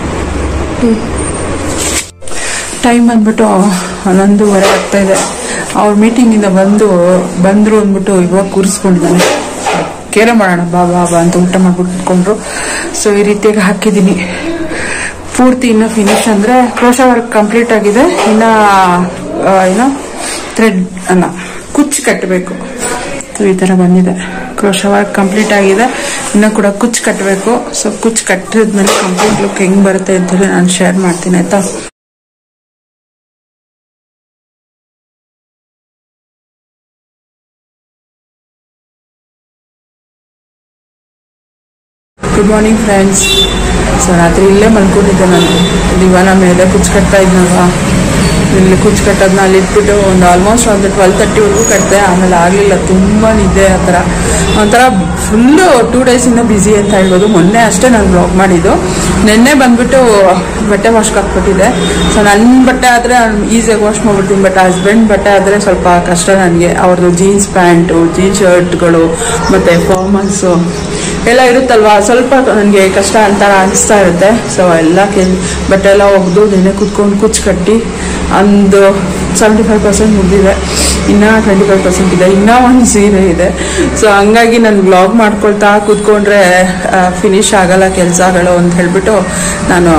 ಟೈಮ್ ಬಂದ್ಬಿಟ್ಟು 11:30 ಆಗ್ತಾ ಇದೆ. ಅವ್ರ ಮೀಟಿಂಗಿಂದ ಬಂದ್ರು ಅಂದ್ಬಿಟ್ಟು ಇವಾಗ ಕೂರಿಸ್ಕೊಂಡಿದ್ದಾನೆ. ಕೇರೆ ಮಾಡೋಣ ಬಾ ಬಾ ಬಾ ಅಂತ ಊಟ ಮಾಡ್ಬಿಟ್ಟು ಕುತ್ಕೊಂಡ್ರು. ಸೊ ಈ ರೀತಿಯಾಗಿ ಹಾಕಿದ್ದೀನಿ. ಪೂರ್ತಿ ಇನ್ನು ಫಿನಿಶ್ ಅಂದರೆ ಕ್ರೋಶಾ ವರ್ಕ್ ಕಂಪ್ಲೀಟ್ ಆಗಿದೆ. ಇನ್ನು ಏನೋ ಥ್ರೆಡ್ ಅಲ್ಲ ಕುಚ್ಚು ಕಟ್ಟಬೇಕು. ಈ ಥರ ಬಂದಿದೆ. ಕ್ರೋಶಾ ವರ್ಕ್ ಕಂಪ್ಲೀಟ್ ಆಗಿದೆ, ಇನ್ನು ಕೂಡ ಕುಚ್ಚು ಕಟ್ಟಬೇಕು. ಸೊ ಕುಚ್ಚು ಕಟ್ಟಿದ್ಮೇಲೆ ಕಂಪ್ಲೀಟ್ ಲುಕ್ ಹೆಂಗೆ ಬರುತ್ತೆ ಅಂತೇಳಿ ನಾನು ಶೇರ್ ಮಾಡ್ತೀನಿ ಆಯ್ತಾ. Good morning friends. ಸೊ ರಾತ್ರಿ ಇಲ್ಲೇ ಮಲ್ಕೊಂಡಿದ್ದೆ ನಾನು. ದಿವಾನ ಮೇಲೆ ಕುಚ್ಚು ಕಟ್ತಾ ಇದ್ನಲ್ವಾ, ಇಲ್ಲಿ ಕುಚ್ಚು ಕಟ್ಟೋದನ್ನ ಅಲ್ಲಿ ಇಟ್ಬಿಟ್ಟು ಆಲ್ಮೋಸ್ಟ್ 12:30ವರೆಗೂ ಕಟ್ಟಿದೆ. ಆಮೇಲೆ ಆಗಲಿಲ್ಲ, ತುಂಬ ನಿದ್ದೆ. ಆ ಥರ ಒಂಥರ ಫುಲ್ಲು 2 ಡೇಸಿಂದ ಬ್ಯುಸಿ ಅಂತ ಹೇಳ್ಬೋದು. ಮೊನ್ನೆ ಅಷ್ಟೇ ನಾನು ಬ್ಲಾಗ್ ಮಾಡಿದ್ದು. ನೆನ್ನೆ ಬಂದ್ಬಿಟ್ಟು ಬಟ್ಟೆ ವಾಶ್ಗೆ ಹಾಕ್ಬಿಟ್ಟಿದ್ದೆ. ಸೊ ನನ್ನ ಬಟ್ಟೆ ಆದರೆ ನಾನು ಈಸಿಯಾಗಿ ವಾಶ್ ಮಾಡ್ಬಿಡ್ತೀನಿ. ಬಟ್ ಹಸ್ಬೆಂಡ್ ಬಟ್ಟೆ ಆದರೆ ಸ್ವಲ್ಪ ಕಷ್ಟ ನನಗೆ. ಅವ್ರದ್ದು ಜೀನ್ಸ್ ಪ್ಯಾಂಟು, ಜೀನ್ಸ್ ಶರ್ಟ್ಗಳು ಮತ್ತು ಫಾರ್ಮಲ್ಸು ಎಲ್ಲ ಇರುತ್ತಲ್ವಾ, ಸ್ವಲ್ಪ ನನಗೆ ಕಷ್ಟ ಅಂತ ಅನಿಸ್ತಾ ಇರುತ್ತೆ. ಸೊ ಎಲ್ಲ ಬಟ್ಟೆ ಎಲ್ಲ ಒಗೆದು ನೆನ್ನೆ ಕುತ್ಕೊಂಡು ಕುಚ್ಚು ಕಟ್ಟಿ ಒಂದು 75% ಮುಗಿದಿದೆ. ಇನ್ನೂ 25% ಇದೆ. ಇನ್ನೂ ಒಂದು ಸೀರೆ ಇದೆ. ಸೊ ಹಂಗಾಗಿ ನಾನು ವ್ಲಾಗ್ ಮಾಡ್ಕೊಳ್ತಾ ಕೂತ್ಕೊಂಡ್ರೆ ಫಿನಿಶ್ ಆಗಲ್ಲ ಕೆಲಸಗಳು ಅಂತ ಹೇಳ್ಬಿಟ್ಟು ನಾನು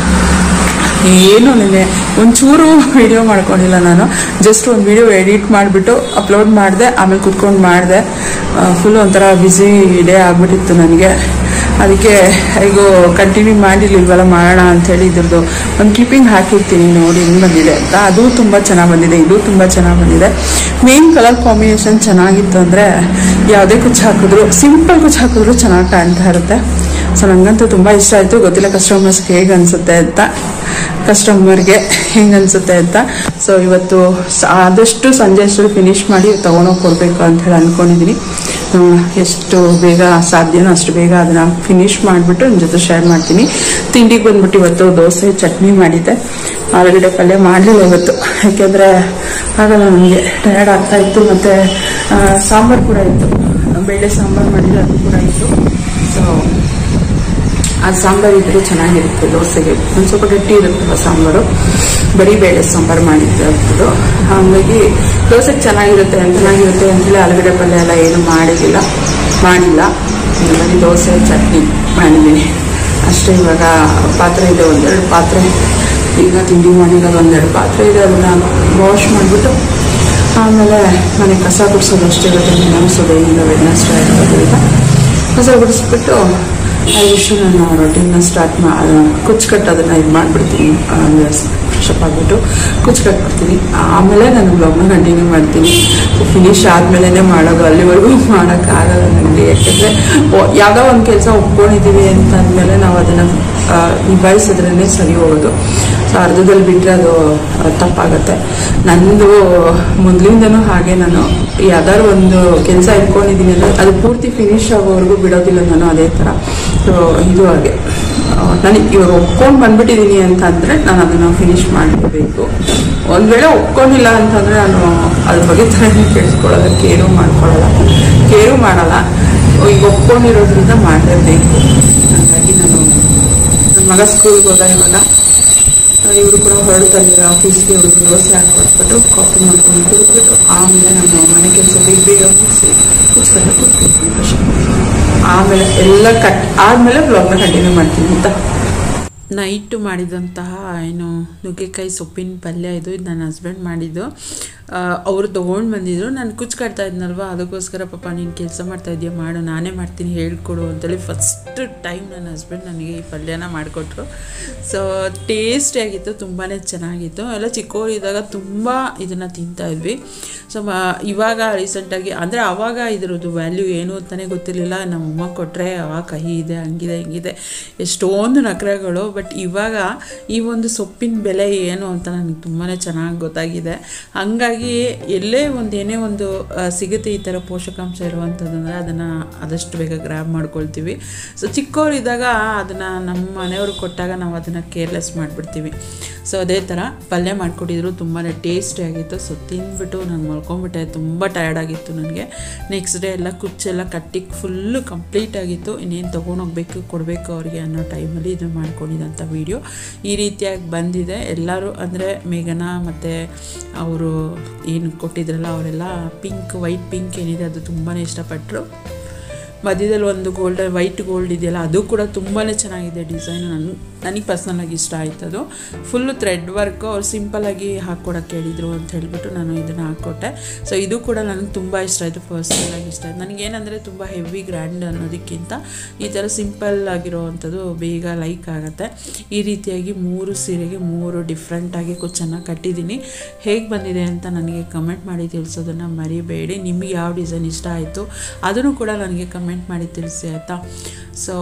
ಏನು ನೆನ್ನೆ ಒಂಚೂರು ವಿಡಿಯೋ ಮಾಡ್ಕೊಂಡಿಲ್ಲ. ನಾನು ಜಸ್ಟ್ ಒಂದು ವಿಡಿಯೋ ಎಡಿಟ್ ಮಾಡಿಬಿಟ್ಟು ಅಪ್ಲೋಡ್ ಮಾಡಿದೆ, ಆಮೇಲೆ ಕುತ್ಕೊಂಡು ಮಾಡಿದೆ. ಫುಲ್ ಒಂಥರ ಬ್ಯುಸಿ ಡೇ ಆಗಿಬಿಟ್ಟಿತ್ತು ನನಗೆ. ಅದಕ್ಕೆ ಈಗ ಕಂಟಿನ್ಯೂ ಮಾಡಿರ್ಲಿಲ್ವಲ್ಲ, ಮಾಡೋಣ ಅಂಥೇಳಿ ಇದ್ರದ್ದು ಒಂದು ಕ್ಲಿಪ್ಪಿಂಗ್ ಹಾಕಿರ್ತೀನಿ ನೋಡಿ ಹೆಂಗೆ ಬಂದಿದೆ ಅಂತ. ಅದು ತುಂಬ ಚೆನ್ನಾಗಿ ಬಂದಿದೆ, ಇದು ತುಂಬ ಚೆನ್ನಾಗಿ ಬಂದಿದೆ. ಮೇನ್ ಕಲರ್ ಕಾಂಬಿನೇಷನ್ ಚೆನ್ನಾಗಿತ್ತು ಅಂದರೆ ಯಾವುದೇ ಕುಚ್ಚು ಹಾಕಿದ್ರು, ಸಿಂಪಲ್ ಕುಚ್ಚು ಹಾಕಿದ್ರು ಚೆನ್ನಾಗಿ ಕಾಣ್ತಾ ಇರುತ್ತೆ. ಸೊ ನನಗಂತೂ ತುಂಬ ಇಷ್ಟ ಆಯಿತು. ಗೊತ್ತಿಲ್ಲ ಕಸ್ಟಮರ್ಸ್ಗೆ ಹೇಗೆ ಅನಿಸುತ್ತೆ ಅಂತ, ಕಸ್ಟಮರ್ಗೆ ಹೆಂಗೆ ಅನಿಸುತ್ತೆ ಅಂತ. ಸೊ ಇವತ್ತು ಆದಷ್ಟು ಸಂಜೆ ಅಷ್ಟು ಫಿನಿಶ್ ಮಾಡಿ ತೊಗೊಂಡೋಗಿ ಕೊಡಬೇಕು ಅಂತ ಹೇಳಿ ಅಂದ್ಕೊಂಡಿದ್ದೀನಿ. ಎಷ್ಟು ಬೇಗ ಸಾಧ್ಯನೋ ಅಷ್ಟು ಬೇಗ ಅದನ್ನು ಫಿನಿಶ್ ಮಾಡಿಬಿಟ್ಟು ನಿಮ್ಮ ಜೊತೆ ಶೇರ್ ಮಾಡ್ತೀನಿ. ತಿಂಡಿಗೆ ಬಂದ್ಬಿಟ್ಟು ಇವತ್ತು ದೋಸೆ ಚಟ್ನಿ ಮಾಡಿದ್ದೆ. ಆಲೂಗಡ್ಡೆ ಪಲ್ಯ ಮಾಡಲಿಲ್ಲ ಇವತ್ತು, ಯಾಕೆಂದರೆ ಆಗಲ್ಲ ನನಗೆ, ಟಯರ್ಡ್ ಆಗ್ತಾ ಇತ್ತು. ಮತ್ತು ಸಾಂಬಾರು ಕೂಡ ಇತ್ತು, ಬೇಳೆ ಸಾಂಬಾರು ಮಾಡಿದ್ರೆ ಅದು ಕೂಡ ಇತ್ತು. ಸೊ ಆ ಸಾಂಬಾರು ಇದ್ರೂ ಚೆನ್ನಾಗಿರುತ್ತೆ ದೋಸೆಗೆ. ಒಂದು ಸ್ವಲ್ಪ ಗಟ್ಟಿ ಇರುತ್ತಲ್ಲ ಸಾಂಬಾರು, ಬರೀ ಬೇಳೆ ಸಾಂಬಾರು ಮಾಡಿದ್ದು. ಹಾಗಾಗಿ ದೋಸೆಗೆ ಚೆನ್ನಾಗಿರುತ್ತೆ ಅಂತೇಳಿ ಆಲೂಗಡ್ಡೆ ಪಲ್ಯ ಎಲ್ಲ ಏನು ಮಾಡಿಲ್ಲ. ಬರೀ ದೋಸೆ ಚಟ್ನಿ ಮಾಡಿದ್ದೀನಿ ಅಷ್ಟೇ. ಇವಾಗ ಪಾತ್ರೆ ಇದೆ, 1-2 ಪಾತ್ರೆ. ಈಗ ತಿಂಡಿ ಮಾಡಿರೋದು 1-2 ಪಾತ್ರೆ ಇದೆ. ಅದನ್ನು ವಾಶ್ ಮಾಡಿಬಿಟ್ಟು ಆಮೇಲೆ ಮನೆ ಕಸ ಗುಡಿಸೋದು ಅಷ್ಟೇ ಇರುತ್ತೆ. ನೆನೆಸೋದು ಈಗ ವೆಡ್ನೆಸ್ಡೇ ಇರೋದ್ರಿಂದ ಕಸ ಗುಡಿಸ್ಬಿಟ್ಟು ಇಷ್ಟು ನಾನು ರೊಟೀನ ಸ್ಟಾರ್ಟ್ ಕುಚ್ಚು ಕಟ್ಟೋದನ್ನು ಇದು ಮಾಡಿಬಿಡ್ತೀನಿ. ಫ್ರೆಶ್ ಅಪ್ ಆಗಿಬಿಟ್ಟು ಕುಚ್ಚು ಕಟ್ಬಿಡ್ತೀನಿ. ಆಮೇಲೆ ನಾನು ಬ್ಲಾಗ್ನ ಕಂಟಿನ್ಯೂ ಮಾಡ್ತೀನಿ. ಫಿನಿಶ್ ಆದಮೇಲೆ ಮಾಡೋದು, ಅಲ್ಲಿವರೆಗೂ ಮಾಡೋಕ್ಕಾಗಲ್ಲ ನನಗೆ. ಯಾಕೆಂದರೆ ಯಾವುದೋ ಒಂದು ಕೆಲಸ ಒಪ್ಕೊಂಡಿದ್ದೀವಿ ಅಂತ ಅಂದಮೇಲೆ ನಾವು ಅದನ್ನು ನಿಭಾಯಿಸಿದ್ರೇ ಸರಿ ಹೋಗೋದು. ಸೊ ಅರ್ಧದಲ್ಲಿ ಬಿಟ್ಟರೆ ಅದು ತಪ್ಪಾಗುತ್ತೆ. ನಂದು ಮೊದಲಿಂದನೂ ಹಾಗೆ, ನಾನು ಯಾವ್ದಾದ್ರು ಒಂದು ಕೆಲಸ ಇಟ್ಕೊಂಡಿದ್ದೀನಿ ಅಂದರೆ ಅದು ಪೂರ್ತಿ ಫಿನಿಶ್ ಆಗೋವರೆಗೂ ಬಿಡೋದಿಲ್ಲ ನಾನು. ಅದೇ ಥರ ಸೊ ಇದು ಹಾಗೆ ನನಗೆ ಇವಾಗ ಒಪ್ಕೊಂಡು ಬಂದ್ಬಿಟ್ಟಿದ್ದೀನಿ ಅಂತಂದರೆ ನಾನು ಅದನ್ನು ಫಿನಿಶ್ ಮಾಡಲೇಬೇಕು. ಒಂದು ವೇಳೆ ಒಪ್ಕೊಂಡಿಲ್ಲ ಅಂತಂದರೆ ನಾನು ಅದ್ರ ಬಗ್ಗೆ ಥರನೇ ಕೇಳಿಸ್ಕೊಳ್ಳೋದು, ಕೇರು ಮಾಡಲ್ಲ. ಈಗ ಒಪ್ಕೊಂಡಿರೋದ್ರಿಂದ ಮಾಡಲೇಬೇಕು. ಹಾಗಾಗಿ ನಾನು ನನ್ನ ಮಗ ಸ್ಕೂಲ್ಗೆ ಹೋದ ಇವಾಗ. ಇವರು ಕೂಡ ಹೊರಡ್ತಾರೆ ಆಫೀಸ್ಗೆ. ಇವ್ರಿಗೆ ದೋಸೆ ಹಾಕ್ಕೊಟ್ಬಿಟ್ಟು ಕಾಫಿ ಮಾಡ್ಕೊಂಡು ಕುಡಿದ್ಬಿಟ್ಟು ಆಮೇಲೆ ನಾನು ಮನೆ ಕೆಲಸ ಬೇಗ ಮುಗಿಸಿ ಕುಚ್ಚು ಕಟ್ಟಕ್ಕೆ ಆಮೇಲೆ ಎಲ್ಲ ಆದಮೇಲೆ ಬ್ಲಾಗ್ನ ಕಂಟಿನ್ಯೂ ಮಾಡ್ತೀನಿ ಅಂತ. ನೈಟು ಮಾಡಿದಂತಹ ಏನು ನುಗ್ಗೆಕಾಯಿ ಸೊಪ್ಪಿನ ಪಲ್ಯ ಇದು ನನ್ನ ಹಸ್ಬೆಂಡ್ ಮಾಡಿದ್ದು. ಅವರು ತೊಗೊಂಡು ಬಂದಿದ್ರು. ನಾನು ಕುಚ್ಚು ಕಟ್ತಾ ಇದ್ನಲ್ವ, ಅದಕ್ಕೋಸ್ಕರ ಪಾಪ ನೀನು ಕೆಲಸ ಮಾಡ್ತಾಯಿದ್ಯಾ, ಮಾಡು, ನಾನೇ ಮಾಡ್ತೀನಿ, ಹೇಳ್ಕೊಡು ಅಂತೇಳಿ ಫಸ್ಟ್ ಟೈಮ್ ನನ್ನ ಹಸ್ಬೆಂಡ್ ನನಗೆ ಈ ಪಲ್ಯನ ಮಾಡಿಕೊಟ್ರು. ಸೊ ಟೇಸ್ಟಿಯಾಗಿತ್ತು, ತುಂಬಾ ಚೆನ್ನಾಗಿತ್ತು. ಎಲ್ಲ ಚಿಕ್ಕವರಿದ್ದಾಗ ತುಂಬ ಇದನ್ನು ತಿಂತಾಯಿದ್ವಿ. ಸೊ ಇವಾಗ ರೀಸೆಂಟಾಗಿ ಅಂದರೆ ಆವಾಗ ಇದ್ರದ್ದು ವ್ಯಾಲ್ಯೂ ಏನು ಅಂತಲೇ ಗೊತ್ತಿರಲಿಲ್ಲ. ನಮ್ಮಮ್ಮ ಕೊಟ್ಟರೆ ಆವಾಗ ಕಹಿ ಇದೆ, ಹಂಗಿದೆ ಹಿಂಗಿದೆ ಎಷ್ಟೊಂದು ನಖರೆಗಳು. ಬಟ್ ಇವಾಗ ಈ ಒಂದು ಸೊಪ್ಪಿನ ಬೆಲೆ ಏನು ಅಂತ ನನಗೆ ತುಂಬಾ ಚೆನ್ನಾಗಿ ಗೊತ್ತಾಗಿದೆ. ಹಂಗಾಗಿ ಹಾಗಾಗಿ ಎಲ್ಲೇ ಏನೇ ಒಂದು ಸಿಗುತ್ತೆ ಈ ಥರ ಪೋಷಕಾಂಶ ಇರುವಂಥದ್ದಂದರೆ ಅದನ್ನು ಆದಷ್ಟು ಬೇಗ ಗ್ರ್ಯಾಬ್ ಮಾಡ್ಕೊಳ್ತೀವಿ. ಸೊ ಚಿಕ್ಕವರಿದ್ದಾಗ ಅದನ್ನು ನಮ್ಮ ಮನೆಯವ್ರಿಗೆ ಕೊಟ್ಟಾಗ ನಾವು ಅದನ್ನು ಕೇರ್ಲೆಸ್ ಮಾಡಿಬಿಡ್ತೀವಿ. ಸೊ ಅದೇ ಥರ ಪಲ್ಯ ಮಾಡಿಕೊಟ್ಟಿದ್ರು, ತುಂಬಾ ಟೇಸ್ಟಿಯಾಗಿತ್ತು. ಸೊ ತಿಂದ್ಬಿಟ್ಟು ನಾನು ಮಲ್ಕೊಂಡ್ಬಿಟ್ಟೆ, ತುಂಬ ಟಯರ್ಡ್ ಆಗಿತ್ತು ನನಗೆ. ನೆಕ್ಸ್ಟ್ ಡೇ ಎಲ್ಲ ಕುಚ್ಚೆಲ್ಲ ಕಟ್ಟಿಗೆ ಫುಲ್ಲು ಕಂಪ್ಲೀಟ್ ಆಗಿತ್ತು. ಇನ್ನೇನು ತೊಗೊಂಡೋಗ್ಬೇಕು ಕೊಡಬೇಕು ಅವ್ರಿಗೆ ಅನ್ನೋ ಟೈಮಲ್ಲಿ ಇದು ಮಾಡ್ಕೊಂಡಿದ್ದಂಥ ವೀಡಿಯೋ ಈ ರೀತಿಯಾಗಿ ಬಂದಿದೆ. ಎಲ್ಲರೂ ಅಂದರೆ ಮೇಘನಾ ಮತ್ತು ಅವರು ಏನು ಕೊಟ್ಟಿದ್ರಲ್ಲ ಅವರೆಲ್ಲ ವೈಟ್ ಪಿಂಕ್ ಏನಿದೆ ಅದು ತುಂಬಾ ಇಷ್ಟಪಟ್ಟರು. ಮಧ್ಯದಲ್ಲಿ ಒಂದು ವೈಟ್ ಗೋಲ್ಡ್ ಇದೆಯಲ್ಲ ಅದು ಕೂಡ ತುಂಬಾ ಚೆನ್ನಾಗಿದೆ ಡಿಸೈನು. ನನಗೆ ಪರ್ಸ್ನಲಾಗಿ ಇಷ್ಟ ಆಯ್ತು. ಅದು ಫುಲ್ಲು ಥ್ರೆಡ್ ವರ್ಕು ಅವ್ರು ಸಿಂಪಲ್ಲಾಗಿ ಹಾಕ್ಕೊಡೋಕ್ಕೆ ಹೇಳಿದರು ಅಂತ ಹೇಳಿಬಿಟ್ಟು ನಾನು ಇದನ್ನು ಹಾಕ್ಕೊಟ್ಟೆ. ಸೊ ಇದು ಕೂಡ ನನಗೆ ತುಂಬ ಇಷ್ಟ ಆಯಿತು, ಪರ್ಸ್ನಲಾಗಿ ಇಷ್ಟ ಆಯಿತು. ನನಗೇನೆಂದರೆ ತುಂಬ ಹೆವಿ ಗ್ರ್ಯಾಂಡ್ ಅನ್ನೋದಕ್ಕಿಂತ ಈ ಥರ ಸಿಂಪಲ್ ಆಗಿರೋವಂಥದ್ದು ಬೇಗ ಲೈಕ್ ಆಗುತ್ತೆ. ಈ ರೀತಿಯಾಗಿ 3 ಸೀರೆಗೆ 3 ಡಿಫ್ರೆಂಟಾಗಿ ಕುಚ್ಚನ್ನು ಕಟ್ಟಿದ್ದೀನಿ. ಹೇಗೆ ಬಂದಿದೆ ಅಂತ ನನಗೆ ಕಮೆಂಟ್ ಮಾಡಿ ತಿಳಿಸೋದನ್ನು ಮರಿಬೇಡಿ. ನಿಮಗೆ ಯಾವ ಡಿಸೈನ್ ಇಷ್ಟ ಆಯಿತು ಅದನ್ನು ಕೂಡ ನನಗೆ ಕಮೆಂಟ್ ಮಾಡಿ ತಿಳಿಸಿ ಆಯಿತಾ. ಸೊ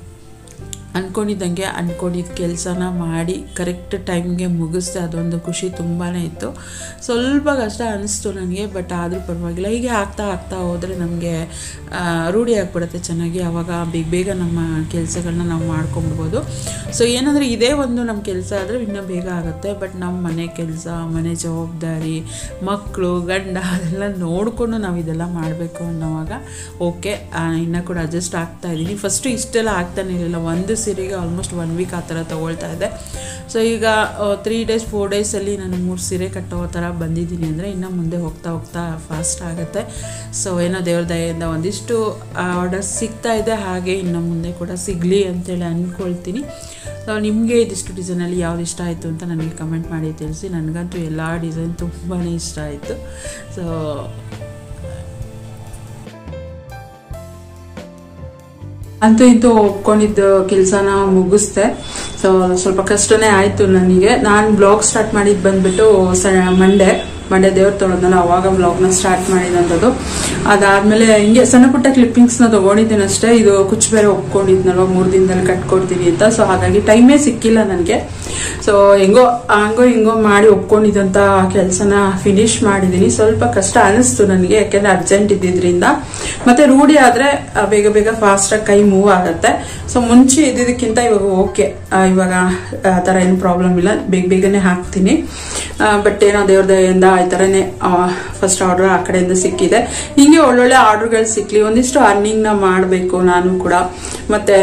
ಅಂದ್ಕೊಂಡಿದ್ದ ಕೆಲಸನ ಮಾಡಿ ಕರೆಕ್ಟ್ ಟೈಮ್ಗೆ ಮುಗಿಸ್ದೆ, ಅದೊಂದು ಖುಷಿ ತುಂಬಾ ಇತ್ತು. ಸ್ವಲ್ಪ ಕಷ್ಟ ಅನ್ನಿಸ್ತು ನನಗೆ, ಬಟ್ ಆದರೂ ಪರವಾಗಿಲ್ಲ. ಹೀಗೆ ಆಗ್ತಾ ಹೋದರೆ ನಮಗೆ ರೂಢಿ ಆಗಿಬಿಡುತ್ತೆ ಚೆನ್ನಾಗಿ. ಆವಾಗ ಬೇಗ ನಮ್ಮ ಕೆಲಸಗಳನ್ನ ನಾವು ಮಾಡ್ಕೊಂಬಿಡ್ಬೋದು. ಸೊ ಏನಂದರೆ ಇದೇ ಒಂದು ನಮ್ಮ ಕೆಲಸ ಆದರೆ ಇನ್ನೂ ಬೇಗ ಆಗುತ್ತೆ. ಬಟ್ ನಮ್ಮ ಮನೆ ಕೆಲಸ, ಮನೆ ಜವಾಬ್ದಾರಿ, ಮಕ್ಕಳು, ಗಂಡ ಅದೆಲ್ಲ ನೋಡಿಕೊಂಡು ನಾವು ಇದೆಲ್ಲ ಮಾಡಬೇಕು ಅನ್ನೋವಾಗ ಓಕೆ ಇನ್ನೂ ಕೂಡ ಅಡ್ಜಸ್ಟ್ ಆಗ್ತಾಯಿದ್ದೀನಿ. ಫಸ್ಟು ಇಷ್ಟೆಲ್ಲ ಆಗ್ತಾನೆ ಇರಲಿಲ್ಲ. ಒಂದು ಸೀರೆಗೆ ಆಲ್ಮೋಸ್ಟ್ 1 ವೀಕ್ ಆ ಥರ ತೊಗೊಳ್ತಾ ಇದ್ದೆ. ಸೊ ಈಗ 3 ಡೇಸ್ 4 ಡೇಸಲ್ಲಿ ನಾನು 3 ಸೀರೆ ಕಟ್ಟೋ ಥರ ಬಂದಿದ್ದೀನಿ ಅಂದರೆ ಇನ್ನು ಮುಂದೆ ಹೋಗ್ತಾ ಫಾಸ್ಟ್ ಆಗುತ್ತೆ. ಸೊ ಏನೋ ದೇವ್ರ ದಯೆಯಿಂದ ಒಂದಿಷ್ಟು ಆರ್ಡರ್ಸ್ ಸಿಗ್ತಾ ಇದೆ, ಹಾಗೆ ಇನ್ನು ಮುಂದೆ ಕೂಡ ಸಿಗಲಿ ಅಂತೇಳಿ ಅಂದ್ಕೊಳ್ತೀನಿ. ಸೊ ನಿಮಗೆ ಇದಿಷ್ಟು ಡಿಸೈನಲ್ಲಿ ಯಾವ್ದು ಇಷ್ಟ ಆಯಿತು ಅಂತ ನನಗೆ ಕಮೆಂಟ್ ಮಾಡಿ ತಿಳಿಸಿ. ನನಗಂತೂ ಎಲ್ಲ ಡಿಸೈನ್ ತುಂಬಾ ಇಷ್ಟ ಆಯಿತು. ಸೊ ಅಂತೂ ಇಂತೂ ಒಪ್ಕೊಂಡಿದ್ದ ಕೆಲಸನ ಮುಗಿಸ್ದೆ. ಸೊ ಸ್ವಲ್ಪ ಕಷ್ಟನೇ ಆಯಿತು ನನಗೆ. ನಾನು ಬ್ಲಾಗ್ ಸ್ಟಾರ್ಟ್ ಮಾಡಿದ್ದು ಬಂದ್ಬಿಟ್ಟು ಮಂಡೇ ದೇವ್ರ ತೊಳೆದ್ನಲ್ಲ ಅವಾಗ ಬ್ಲಾಗ್ನ ಸ್ಟಾರ್ಟ್ ಮಾಡಿದಂಥದ್ದು. ಅದಾದಮೇಲೆ ಹಿಂಗೆ ಸಣ್ಣ ಪುಟ್ಟ ಕ್ಲಿಪ್ಪಿಂಗ್ಸ್ನ ತೊಗೊಂಡಿದ್ದೀನಿ ಅಷ್ಟೇ. ಇದು ಕುಚ್ಚು ಬೇರೆ ಒಪ್ಕೊಂಡಿದ್ನಲ್ವ 3 ದಿನದಲ್ಲಿ ಕಟ್ಕೊಡ್ತೀನಿ ಅಂತ. ಸೊ ಹಾಗಾಗಿ ಟೈಮೇ ಸಿಕ್ಕಿಲ್ಲ ನನಗೆ. ಸೊ ಹಿಂಗೋ ಮಾಡಿ ಒಪ್ಕೊಂಡಿದ್ದಂಥ ಕೆಲಸನ ಫಿನಿಶ್ ಮಾಡಿದ್ದೀನಿ. ಸ್ವಲ್ಪ ಕಷ್ಟ ಅನಿಸ್ತು ನನಗೆ, ಯಾಕೆಂದರೆ ಅರ್ಜೆಂಟ್ ಇದ್ದಿದ್ರಿಂದ. ಮತ್ತೆ ರೂಢಿ ಆದರೆ ಬೇಗ ಫಾಸ್ಟಾಗಿ ಕೈ ಮೂವ್ ಆಗುತ್ತೆ. ಸೊ ಮುಂಚೆ ಇದ್ದಿದ್ದಕ್ಕಿಂತ ಇವಾಗ ಓಕೆ, ಇವಾಗ ಆ ಥರ ಏನು ಪ್ರಾಬ್ಲಮ್ ಇಲ್ಲ, ಬೇಗನೆ ಹಾಕ್ತೀನಿ. ಬಟ್ ಏನೋ ದೇವ್ರ ದಯೆಯಿಂದ ಈ ಥರನೇ ಫಸ್ಟ್ ಆರ್ಡರ್ ಆ ಕಡೆಯಿಂದ ಸಿಕ್ಕಿದೆ. ಹಿಂಗೆ ಒಳ್ಳೊಳ್ಳೆ ಆರ್ಡರ್ಗಳು ಸಿಕ್ಲಿ, ಒಂದಿಷ್ಟು ಅರ್ನಿಂಗ್ನ ಮಾಡಬೇಕು ನಾನು ಕೂಡ. ಮತ್ತೆ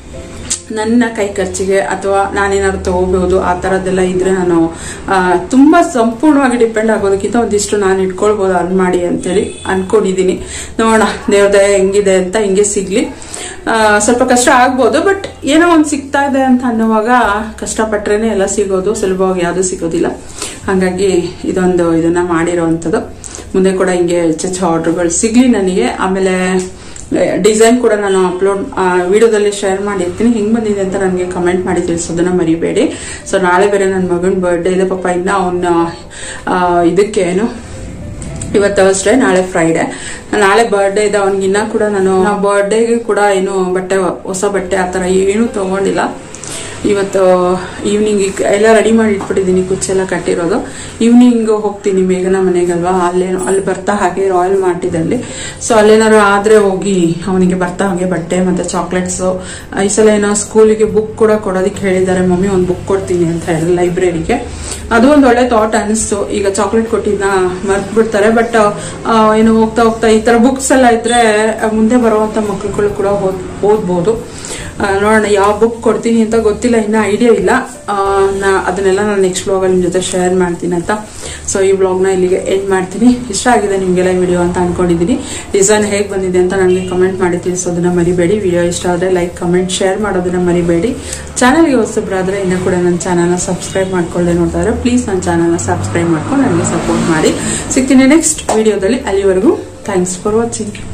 ನನ್ನ ಕೈ ಖರ್ಚಿಗೆ ಅಥವಾ ನಾನೇನಾದ್ರು ತಗೋಬಹುದು ಆ ಥರದ್ದೆಲ್ಲ ಇದ್ರೆ ನಾನು ತುಂಬ ಸಂಪೂರ್ಣವಾಗಿ ಡಿಪೆಂಡ್ ಆಗೋದಕ್ಕಿಂತ ಒಂದಿಷ್ಟು ನಾನು ಇಟ್ಕೊಳ್ಬೋದು ಅರ್ನ್ ಮಾಡಿ ಅಂತೇಳಿ ಅನ್ಕೊಂಡಿದ್ದೀನಿ. ನೋಡೋಣ ದೇವ್ರ ದಯೆ ಹೆಂಗಿದೆ ಅಂತ, ಹಿಂಗೆ ಸಿಗ್ಲಿ. ಸ್ವಲ್ಪ ಕಷ್ಟ ಆಗ್ಬೋದು, ಬಟ್ ಏನೋ ಒಂದು ಸಿಗ್ತಾ ಇದೆ ಅಂತ ಅನ್ನುವಾಗ ಕಷ್ಟಪಟ್ರೇನೆ ಎಲ್ಲ ಸಿಗೋದು, ಸುಲಭವಾಗಿ ಯಾವುದು ಸಿಗೋದಿಲ್ಲ. ಹಾಗಾಗಿ ಇದನ್ನ ಮಾಡಿರೋವಂಥದ್ದು. ಮುಂದೆ ಕೂಡ ಹಿಂಗೆ ಹೆಚ್ಚೆಚ್ಚು ಆರ್ಡರ್ಗಳು ಸಿಗ್ಲಿ ನನಗೆ. ಆಮೇಲೆ ಡಿಸೈನ್ ಕೂಡ ನಾನು ವಿಡಿಯೋದಲ್ಲಿ ಶೇರ್ ಮಾಡಿರ್ತೀನಿ. ಹೆಂಗ್ ಬಂದಿದೆ ಅಂತ ನನಗೆ ಕಮೆಂಟ್ ಮಾಡಿ ತಿಳಿಸೋದನ್ನ ಮರಿಬೇಡಿ. ಸೊ ನಾಳೆ ಬೇರೆ ನನ್ನ ಮಗನ ಬರ್ಡೇ ಇದೆ ಪಾಪ. ಇನ್ನ ಅವನ ಇದಕ್ಕೆ ಇವತ್ತು ಥರ್ಸ್ಡೇ, ನಾಳೆ ಫ್ರೈಡೆ. ನಾಳೆ ಬರ್ಡೇ ಇದೆ ಅವನಿಗಿನ್ನ ಕೂಡ ನಾನು ಬರ್ಡೇಗೆ ಕೂಡ ಏನು ಹೊಸ ಬಟ್ಟೆ ಆ ಥರ ಏನೂ ತಗೊಂಡಿಲ್ಲ. ಇವತ್ತು ಈವ್ನಿಂಗ್ ಎಲ್ಲ ರೆಡಿ ಮಾಡಿ ಇಟ್ಬಿಟ್ಟಿದ್ದೀನಿ, ಕುಚ್ಚೆಲ್ಲ ಕಟ್ಟಿರೋದು. ಈವ್ನಿಂಗ್ ಹೋಗ್ತೀನಿ ಮೇಘನ ಮನೆಗಲ್ವಾ, ಅಲ್ಲಿ ಬರ್ತಾ ಹಾಗೆ ರಾಯಲ್ ಮಾರ್ಟಿದಲ್ಲಿ. ಸೊ ಅಲ್ಲೇನಾದ್ರು ಆದ್ರೆ ಹೋಗಿ ಅವನಿಗೆ ಬರ್ತಾ ಹಾಗೆ ಬಟ್ಟೆ ಮತ್ತೆ ಚಾಕ್ಲೇಟ್ಸು. ಈ ಸಲ ಏನೋ ಸ್ಕೂಲಿಗೆ ಬುಕ್ ಕೂಡ ಕೊಡೋದಕ್ಕೆ ಹೇಳಿದ್ದಾರೆ ಮಮ್ಮಿ, ಒಂದು ಬುಕ್ ಕೊಡ್ತೀನಿ ಅಂತ ಹೇಳಿ ಲೈಬ್ರರಿಗೆ. ಅದು ಒಂದು ಒಳ್ಳೆ ಥಾಟ್ ಅನಿಸ್ತು. ಈಗ ಚಾಕ್ಲೇಟ್ ಕೊಟ್ಟಿದ್ನ ಮರ್ತ್ ಬಿಡ್ತಾರೆ, ಬಟ್ ಏನು ಹೋಗ್ತಾ ಈ ತರ ಬುಕ್ಸ್ ಎಲ್ಲ ಇದ್ರೆ ಮುಂದೆ ಬರುವಂತ ಮಕ್ಕಳುಗಳು ಕೂಡ ಓದ್ಬೋದು. ನೋಡೋಣ ಯಾವ ಬುಕ್ ಕೊಡ್ತೀನಿ ಅಂತ ಗೊತ್ತಿಲ್ಲ, ಇನ್ನ ಐಡಿಯಾ ಇಲ್ಲ. ಅದನ್ನೆಲ್ಲ ನಾನು ನೆಕ್ಸ್ಟ್ ಬ್ಲಾಗಲ್ಲಿ ನಿಮ್ಮ ಜೊತೆ ಶೇರ್ ಮಾಡ್ತೀನಿ ಅಂತ. ಸೊ ಈ ಬ್ಲಾಗ್ನ ಇಲ್ಲಿಗೆ ಎಂಡ್ ಮಾಡ್ತೀನಿ. ಇಷ್ಟ ಆಗಿದೆ ನಿಮಗೆಲ್ಲ ವಿಡಿಯೋ ಅಂತ ಅನ್ಕೊಂಡಿದ್ದೀನಿ. ಡಿಸೈನ್ ಹೇಗೆ ಬಂದಿದೆ ಅಂತ ನನಗೆ ಕಮೆಂಟ್ ಮಾಡಿ ತಿಳಿಸೋದನ್ನ ಮರಿಬೇಡಿ. ವಿಡಿಯೋ ಇಷ್ಟ ಆದರೆ ಲೈಕ್, ಕಮೆಂಟ್, ಶೇರ್ ಮಾಡೋದನ್ನ ಮರಿಬೇಡಿ. ಚಾನಲ್ಗೆ ಹೊಸಬ್ರಾದ್ರೆ ಇನ್ನೂ ಕೂಡ ನನ್ನ ಚಾನಲ್ನ ಸಬ್ಸ್ಕ್ರೈಬ್ ಮಾಡ್ಕೊಳ್ಳದೆ ನೋಡ್ತಾ ಇದ್ರೆ ಪ್ಲೀಸ್ ನನ್ನ ಚಾನಲ್ನ ಸಬ್ಸ್ಕ್ರೈಬ್ ಮಾಡ್ಕೊಂಡು ನನಗೆ ಸಪೋರ್ಟ್ ಮಾಡಿ. ಸಿಗ್ತೀನಿ ನೆಕ್ಸ್ಟ್ ವಿಡಿಯೋದಲ್ಲಿ. ಅಲ್ಲಿವರೆಗೂ ಥ್ಯಾಂಕ್ಸ್ ಫಾರ್ ವಾಚಿಂಗ್.